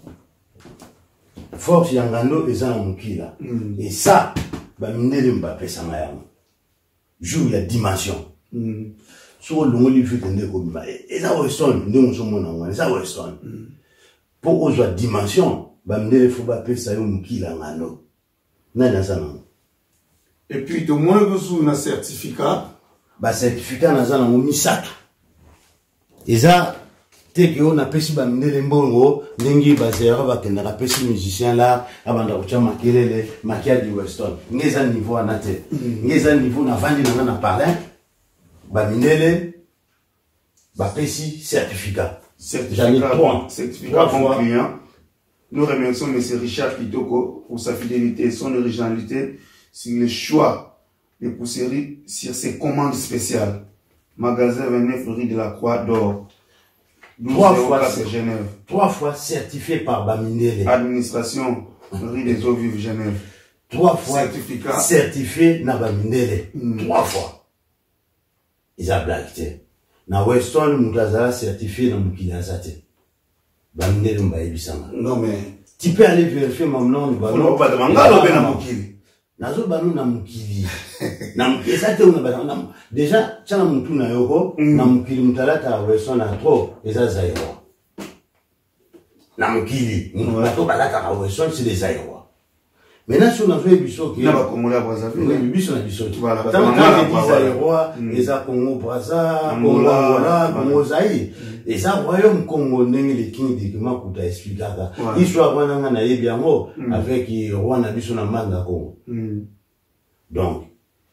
Force Yangano est en Mukila. Et ça, Bamindele Mbappé Samayam. Joue la dimension. Sur le long livre de Ndekobima. Et ça, Weston, nous sommes en ça, Weston. Pour aux autres dimensions, il faut pas payer ça, qui l'a ngano. Non, ça, non. Et puis, au moins, vous avez un certificat. Bah, certificat, nous avons mis ça. Et ça, dès qu'on a payé ça, les mbongo, n'engi basera, va qu'on a payé musicien là, avant de maquiller les maquillages du Weston. N'est un niveau à naté. N'est un niveau à vendre, on a parlé. Baminele, Bapesi, certificat. Certificat pour client. Nous remercions M. Richard Kitoko pour sa fidélité, son originalité sur le choix des pousseries sur ses commandes spéciales. Magasin 29 rue de la Croix d'Or. 3 fois certifié par Baminele. Administration rue des Eaux Vives Genève. 3 fois certifié na Baminele. 3 fois. Ils ont blagué. Na Weston, nous avons certifié dans Mukila Zate. Non, mais Tu peux aller vérifier mon nom. Faut pas demander à Mokili. Nazo banu na mukili. Na mukili ça te on déjà tchana mutu na yoko na mukili mutalata weso na trop eza zairo. Na mukili mutu balaka weso c'est des zairo. Maintenant si on a fait biso qui na ba komola Brazzaville. Oui, biso na biso. Voilà. Tant que zairo eza Congo Brazza, Congo Angola, Congo Zaïre. Et ça royaume Congo ndenge les king dikima kuta expliquer histoire wana na yebi yango avec roi na biso na manga Congo. Donc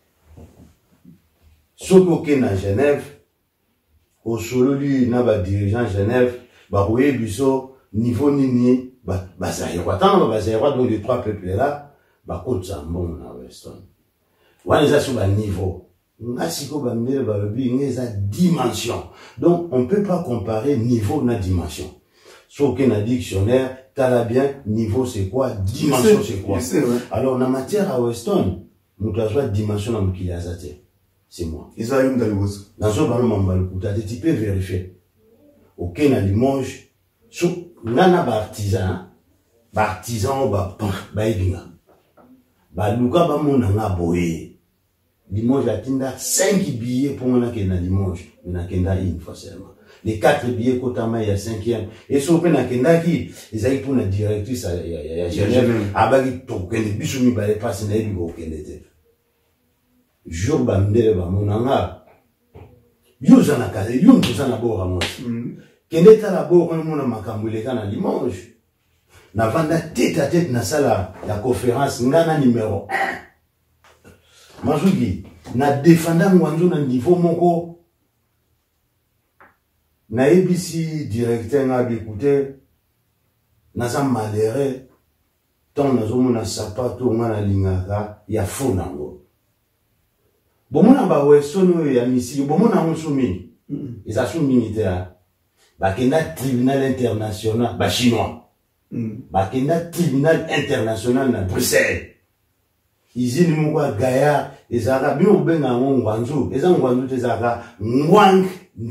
sokoke na Genève au solo lui na ba dirigeant Genève ba roye biso niveau nini ba zaïro tant ba zaïro donc les trois peuples là ba kotsa mbongo na Weston wana za sur ba niveau Nasiko bamele babi ngeza dimension. Donc on peut pas comparer niveau na dimension. Sauf que na dictionnaire, t'as bien niveau c'est quoi, dimension c'est quoi. Alors na matière à Weston, nous avons dimension na mukili azate. C'est moi. Ils ont eu dans le boss. Dans ce ballon mambalukuta, tu peux vérifier. OK na Limoges, sous nana ba artisan ba ibinga. Ba luka ba mona nga boye. Limoges atinda 5 billets pour mon na Limoges, na kenda une fois seulement. Les 4 billets kotama ya 5e. Et so pe na kenda ki, ezali pour la directrice ya Genève, abagi to kende biso mi bale passe na bigo kende te. Jour ba ndele ba monanga. Yuza na kaze, yuza na bo ramos. Kende ta la bo mona makambule kana Limoges. Na vanda tête à tête na sala la conférence ngana numéro 1. Mazugi, na défendant Mwanzo na niveau moko. Na ABC directeur na écouté, na sa maléré, tant na zomo na sapato ngana lingaka ya fonango. Bomona ba wesono ya misi, bomona musumi. Ils assument militaire. Bakenda tribunal international, ba chinois. Bakenda tribunal international na Bruxelles. Izini mwa gaya ezaka bino benga ngwanzu ngwanzu tezaka ngwang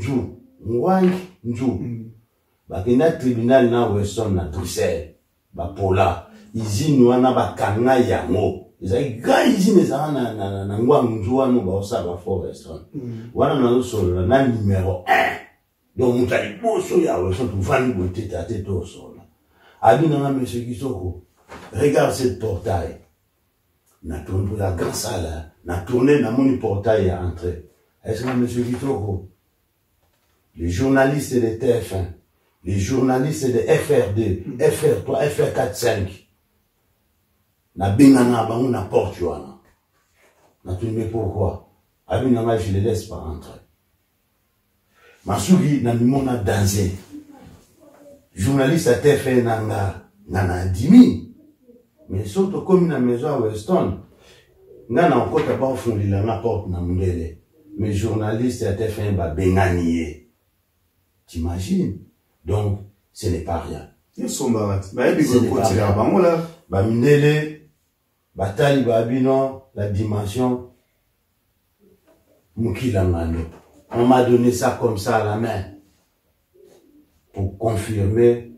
nju bakenda tribunal na Weston na Bruxelles ba pola izini wana bakanga yango ezaki grand izini ezaka na ngwang nju wana ba osaba for Weston wana na solo na numéro 1 donc mutali boso ya Weston tuvani bote tate to solo abina na monsieur Kisoko regarde cette portail. Na tourné la grande salle, na tourné na mon portail à entrer. Est-ce que monsieur Vitoko, les journalistes de TF1, les journalistes de FR2, FR3, FR4, 5, na bingana bango na porte wana. Na tourné pourquoi? Abinanga je les laisse pas entrer. Masugi na mimona danser. Journaliste à TF1 nana dimi. Mais surtout comme na maison à Weston, ngana encore pas fondé la porte na mundele. Mais journalistes à TF1 ba benganie. T'imagines? Donc ce n'est pas rien. Ils sont barat. Ba bigo côté là bango là. Ba mundele, batali ba bino la dimension mukilangano. On m'a donné ça comme ça à la main pour confirmer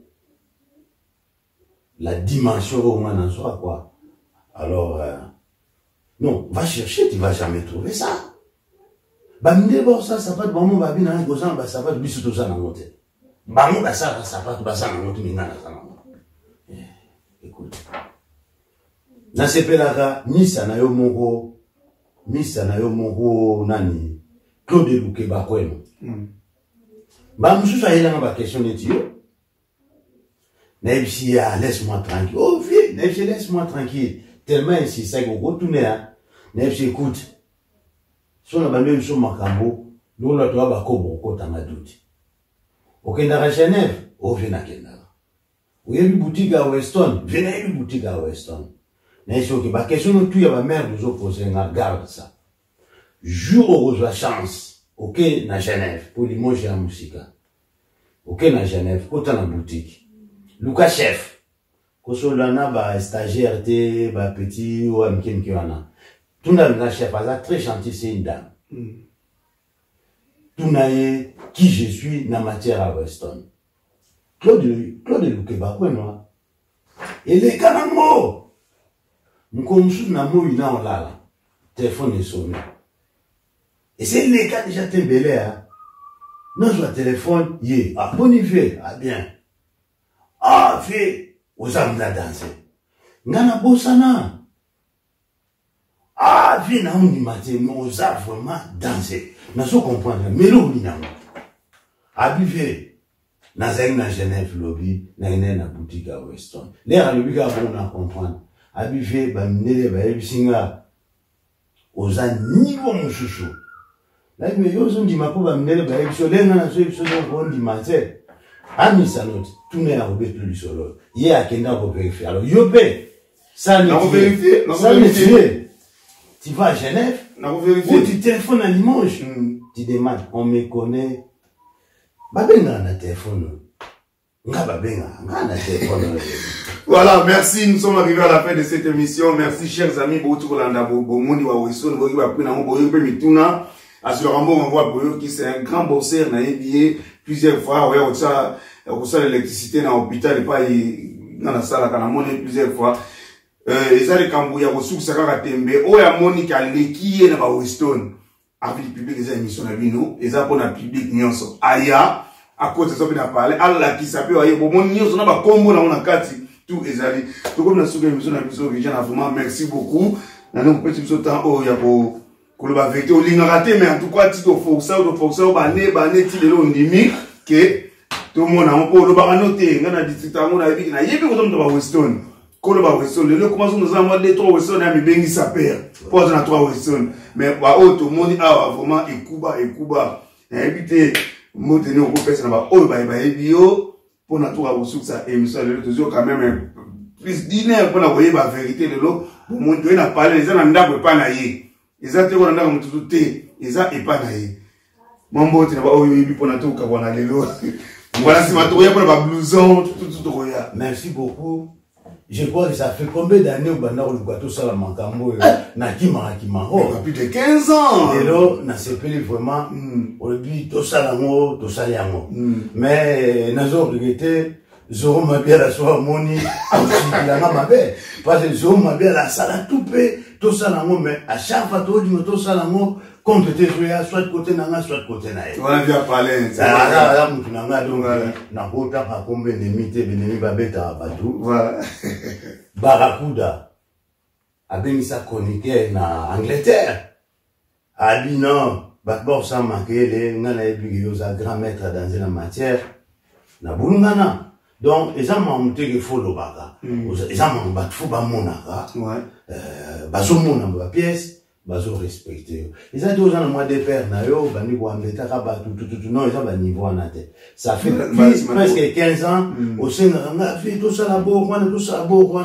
la dimension au moins en soi, quoi. Alors, non, va chercher, tu vas jamais trouver ça. Bamine bon ça va de bon va bien un gozan ba ça va de bisu to ça na monter. Bamu ba ça va ba ça na monter minga na ça na. Écoute. Na sepelaka misa na yo moko nani Claude Luke ba kweno. Ba musu ça ila ba question de Dieu. Nebsi laisse-moi tranquille. Oh vieux, Nebsi laisse-moi tranquille. Tellement ici ça go retourner hein. Nebsi écoute. So na bambe biso makambo, nous la toa ba kobo ko tanga duti. Okenda à Genève, o vena kenda. Oyebi boutique à Weston, vena yebi boutique à Weston. Nebsi ok ba question tout ya ba mère nous opposer nga garde ça. Jour où reçoit chance, ok na Genève pour Limoges ya musika. Ok na Genève, kota na boutique. Lucas chef. Kosolana ba stagiaire te ba petit ou amkem ki wana. Tuna na chef aza très gentil, c'est une dame. Tunaye qui je suis na matière à Weston. Claude Luke ba kweno. Et les canamo. M'komsou na mo ina on lala. Téléphone est sonné. Et c'est les cas déjà tembélé, hein. Non, je téléphone, yé, ah, bon fait, ah, bien. Ah, fait, aux âmes la danser. Ngana bossana. Ah, fait, na on dit matin, mais aux âmes vraiment danser. N'a pas comprendre, mais l'eau, ni n'a pas. Ah, fait, na zeng na Genève lobby, na une boutique à Weston. L'air à lobby, bon, on a comprendre. Ah, fait, bah, m'nele, bah, singa. Aux âmes, niveau mon chouchou. Là, mais yo, on dit ma pauvre m'nele, bah, sur les nains, sur on dit matin. Ami Sanot, tout n'est à rebeter le solo. Yé a kenda pour vérifier. Alors, yo paie. Ça n'est pas ça n'est tu vas à Genève, ou tu téléphones à Limoges, tu demandes, on me connaît. Babenga na téléphone. Nga babenga, nga na téléphone. Voilà, merci, nous sommes arrivés à la fin de cette émission. Merci, chers amis, Boutou Kolanda, Bomoni Waweson, Bogi Bapina, Bogi Mituna. Assuré Rambo, on voit Boyo qui c'est un grand bosseur, n'a NBA, plusieurs fois, ouais, on ça l'électricité dans l'hôpital, et pas, dans la salle, on a monné plusieurs fois. Et ça, les Cambouya, au souk, ça va tembe, oh, ya Monique, qui est dans Weston, avec le public, les émissions, nous, et ça, pour le public, nyonso. Aya, à cause de ça, on a parlé, Allah, qui s'appelle, aïe, bon, nyonso, on a pas combo, on a kati, tout, et ça, tout comme la souk, émission, on a besoin de vraiment, merci beaucoup. Nous, petit temps, oh, ya, pour, que la vérité au ligne raté mais en tout cas tu dois forcer bané ti de l'ondimi que tout le monde a un peu le baranoté ngana district on a dit na yebi ko to ba Weston ko le ba Weston le commence nous en mode 3 Weston a mi bengi sa père pose na 3 Weston mais ba auto moni a vraiment ekuba éviter mo tenir au pèse na ba o ba ebio pour na 3 ressources ça émission le toujours quand même plus dîner pour la voyer ba vérité le lo pour mo na parler les na ndako pa na ye. Ils ont été dans le tout ils ont épané. Mon beau, tu n'as pas eu pour la tour qu'on a les lots. Voilà, c'est ma tour pour la blouson, tout. Merci beaucoup. Je crois que ça fait combien d'années au Bandar le Guato Salamankambo Nakima. Plus de 15 ans. Et là, on a séparé vraiment. On dit tout Salamo, tout Saliamo. Mais nous avons regretté. Zoro m'a bien la soie moni, parce que Zoro m'a bien la salle tout tout ça là mais à chaque fois tout ça là compléter soit de côté nanga soit de côté naïe. On a bien parlé. Là mutu nanga donc na kota pa combien d'ennemis ba beta batu. Voilà. Barracuda a béni sa chroniqueur na Angleterre. A dit non, d'abord ça manquait les ngana ebiyoza grand maître dans une matière na bulungana. Donc, les gens m'ont monté que faut le baga. Les gens m'ont battu, faut pas mon aga. Baso mon amba pièce, baso respecté. Les gens disent, moi, des pères, na yo, bani ko amleta kaba, tout, non, les gens, ba niveau en tête. Ça fait presque 15 ans, au sein de la vie, tout ça, la beau,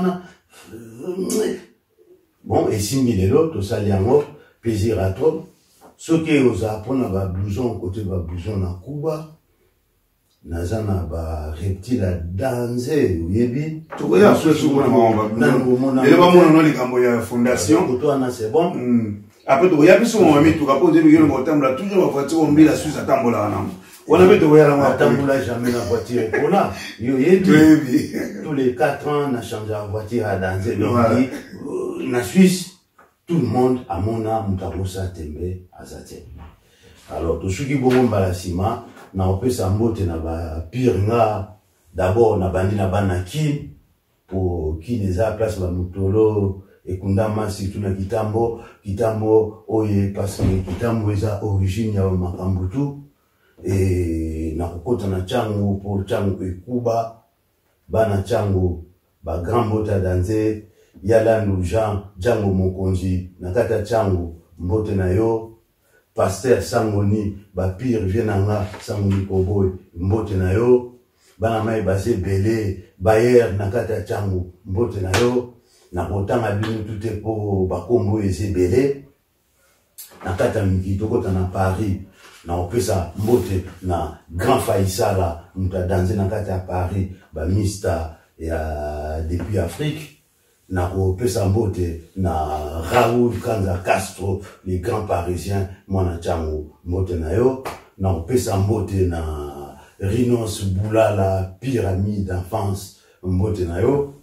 bon, et si mille l'autre, tout ça, liango, plaisir à toi. Ce qui est aux apprendre, ba blouson, côté ba blouson, na Cuba. Nazana ba reptile à danser yebi tout regarde ce sur mon et le moment non les camboya fondation pour toi c'est bon après tu regardes sur mon ami tu rappelles depuis le temps là toujours la voiture on met la suisse à tambola na on avait de regarder la tambola jamais la voiture pour là yo yebi tous les 4 ans on a changé la voiture à danser donc na Suisse tout le monde à mon âme mutarosa tembe azate alors tout ceux qui vont balasima na opesa mbote na ba piringa d'abord na bandi na banaki pour qui les a place ba mutolo et kundama surtout na kitambo oye parce que kitambo eza origine ya makambutu et na kokota na changu pour changu ekuba bana changu ba grand mbote danze yala nu jango mokonzi na kata changu mbote na yo Pasteur Sangoni, Bapir Vienanga, Sangoni Koboy, Mbote na yo, Banamai Basé Belé, Bayer Nakata Changu, Mbote na yo, Nakotanga Binu tout est pour Bakombo et Belé, Nakata Mikito Kota na Paris, na opesa Mbote na Grand Faisala, Mouta Danze Nakata Paris, Mista et depuis Afrique. Na opesa mbote na Raoul Kanza Castro les grands parisiens mwana changu mbote na yo na opesa mbote na Rinos Boulala pyramide d'enfance mbote na yo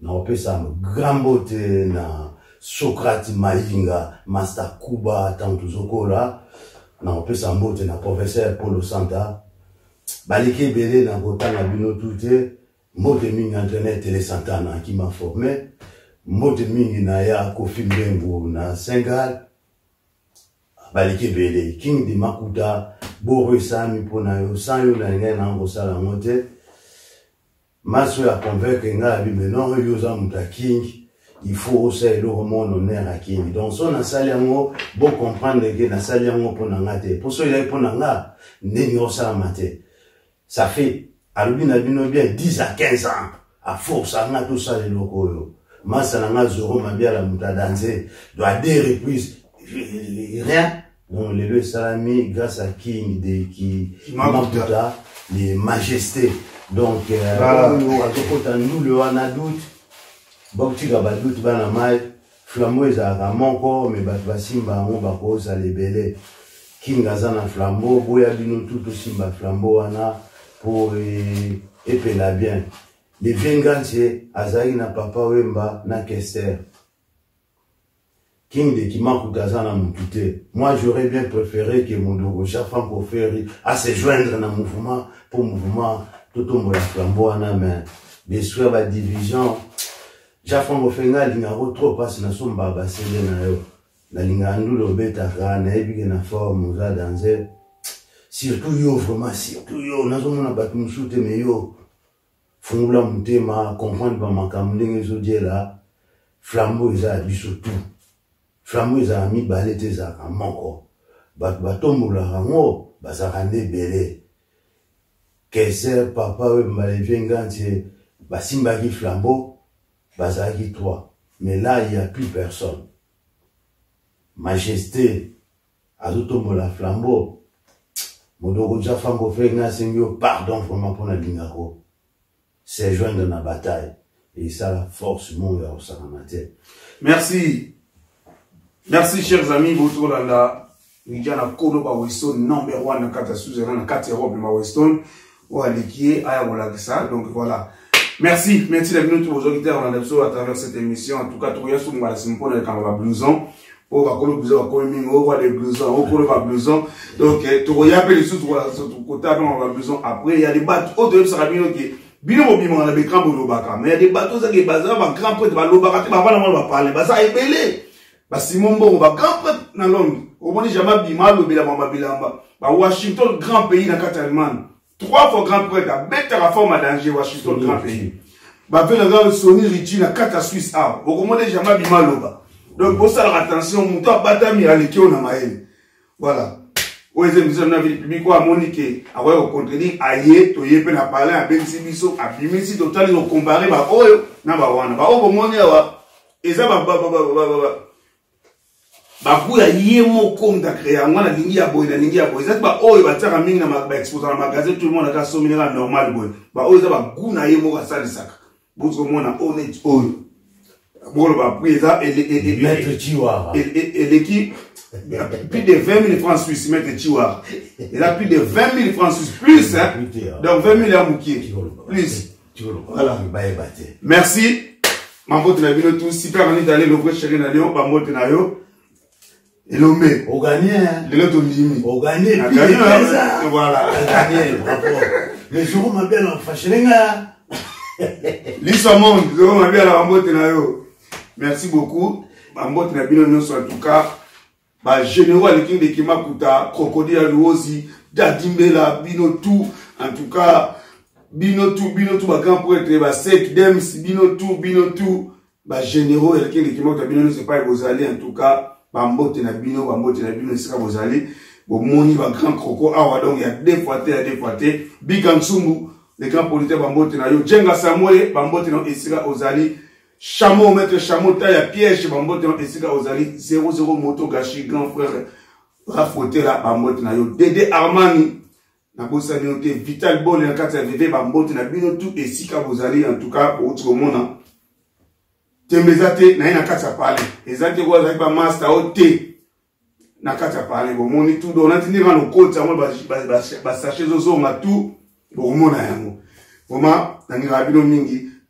na opesa grand beauté na Socrate Maïnga, Master Kuba, tanto zokola, na opesa mbote na professeur Paulo Santa, balike belé na kotanga bino touté, mbote mingi entraîneur Télé Santana qui m'a formé, mbote mingi na ya Kofi Mbengu na Sengal, balike belé, King de Makuta, Boro Sami pona yo, sans yo na nga na ngosala ngote, maso ya convaincre nga mais non yo za muta King. Il faut aussi le monde honneur à King. Donc, si on a saliango, bon comprendre que na saliango pour n'angate. Pour ceux qui ont pour n'anga, n'ayons ça maté. Ça fait, à l'ubina bien 10 à 15 ans. À force, à tout ça les locaux. Massa n'anga zoro ma bien la mouta danser. Doit des reprises. Rien. Donc, les deux salami, grâce à King, qui Maputa, les majestés. Donc, nous le anadoute. Bokti gabadout bana mai flambeau ezaka moko me bato basimba yango bakoza lebele King aza na flambeau boya bino tout simba flambeau wana po epela bien le vengantie azali na papa wemba na Kester King de Kimakuta aza na mutute. Moi j'aurais bien préféré que Mondogo Chafan Koferi à se joindre dans mouvement pour mouvement tout au monde la flambeau wana mais bien sûr la division Jafan Kofenga lingaro trop passe na somba basele na yo la lingandu lo beta kana ebige na forme za danser surtout yo vraiment surtout yo nazo mona batu mshute me yo fungula mutema comprendre ba makamndenge zo diela flambeau za biso tout flambeau za mi balete za kamoko batu batombola rango bazakande belé Kaiser papa we mbale vengantie basimba ki flambeau Bazaki toi. Mais là, il n'y a plus personne. Majesté, Azotomo la flambeau. Modogo Jafango Fenga Sengyo, pardon vraiment pour la Lingaro. C'est joindre dans la bataille. Et ça, la force, mon gars, ça m'a maté. Merci. Merci, chers amis. Votre là, Nijana Kodo ba Weston, number 1 na kata suzerain, na 4 Europe ma Weston. Ou à l'équier, à Wolagsa. Donc voilà. Merci d'être venu tous vos auditeurs on a besoin à travers cette émission. En tout cas, tout sur moi, c'est mon point de caméra blouson. On va coller blouson, on va les blousons, on colle pas blouson. Donc, tout y a appelé sur tout côté, on va blouson. Après, il y a des bateaux, autres, ça va bien, ok. Bien, on a des grands pour l'obaka. Mais il y a des bateaux, ça qui est basé, on va grand prêtre, l'obaka, on va parler, ça est belé. Si mon bon, on va grand prêtre dans l'homme. Au moins, jamais bima, l'obéla, Washington, grand pays dans Catalan. 3 fois grand prêtre, à bête à la forme à danger, Washington, grand pays. Bah, fait le Sony Richie, na 4 à Suisse, ah, au comment déjà ma bima loba. Donc, pour ça, attention, mon temps, batami, à l'équipe, on a maël. Voilà. Où est-ce que nous avons vu, public, à Monique, à ouais, au contenu, aïe, toye, pen à parler, à Ben Sibiso, à Bimisi, total, ils ont comparé, bah, oh, na, bah, wana, bah, oh, bon, mon, et ça, bakuya yemo comme da créer ngwana lingi ya boy ça ba oyo bataka mingi na ba exposer na magasin tout le monde aka somina normal boy ba oyo za ba guna yemo ka salisaka buzo mona honnête oyo bolo ba prisa et Maître Chiwara et l'équipe plus de 20 000 francs suisses Maître Chiwara il a plus de 20 000 francs suisses plus hein donc 20 000 à Moukié plus voilà merci mambote na bino tout super ani d'aller le vrai chéri na Lyon ba mote na yo et l'homme, au gagné, au gagné, voilà, bravo. Les jours m'appellent en fâchelinga. L'histoire monde, les jours m'appellent à Mambote Nayo. Merci beaucoup. Mambote Nabino, en tout cas, bah, général, le king de Kimakuta, Crocodile Alouosi, Dadimbela, Bino tout, en tout cas, Bino tout, bah, grand prêtre, bah, Sek Dems, Bino tout, bah, général, le king de Kimakuta, Bino, c'est pas vous allez, en tout cas, Bambote na bino, sika bozali. Bon, moni, ba grand croco, awa, donc, il y a des fois, Big Ansumbu, les grands politiques, Bambote na yo, Djenga Samoye, Bambote na esika ozali. Chameau, maître Chameau, taille à piège, Bambote na esika ozali. 00 moto gachi, grand frère, Rafote la, Bambote na yo. Dede Armani, na bossa noté, Vital Bol, na kata VV, Bambote na bino, tout esika bozali, en tout cas, pour tout le monde, Tembezate na ina kata pale ezate kwa za ba master ote na kata pale bo moni tout do na tindira no kota mo ba sachet zo nga tout bo mona yango boma na ngira bino mingi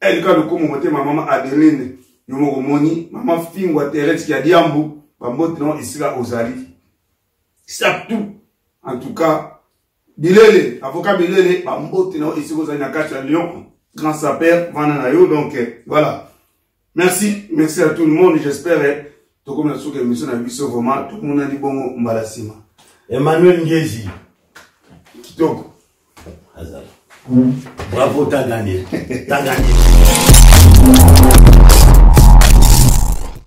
elle quand le comme monter ma maman Adeline yomo moni maman Fingwa Thérèse qui a diambo bambote non ici là ozali ça tout en tout cas Bilele avocat Bilele bambote non ici ozali na cache Lyon grand sapeur vananayo donc voilà merci à tout le monde j'espère tout comme la souke émission na biso vraiment tout le monde a dit bon mbalasima Emmanuel Ngezi kitoko bravo t'as gagné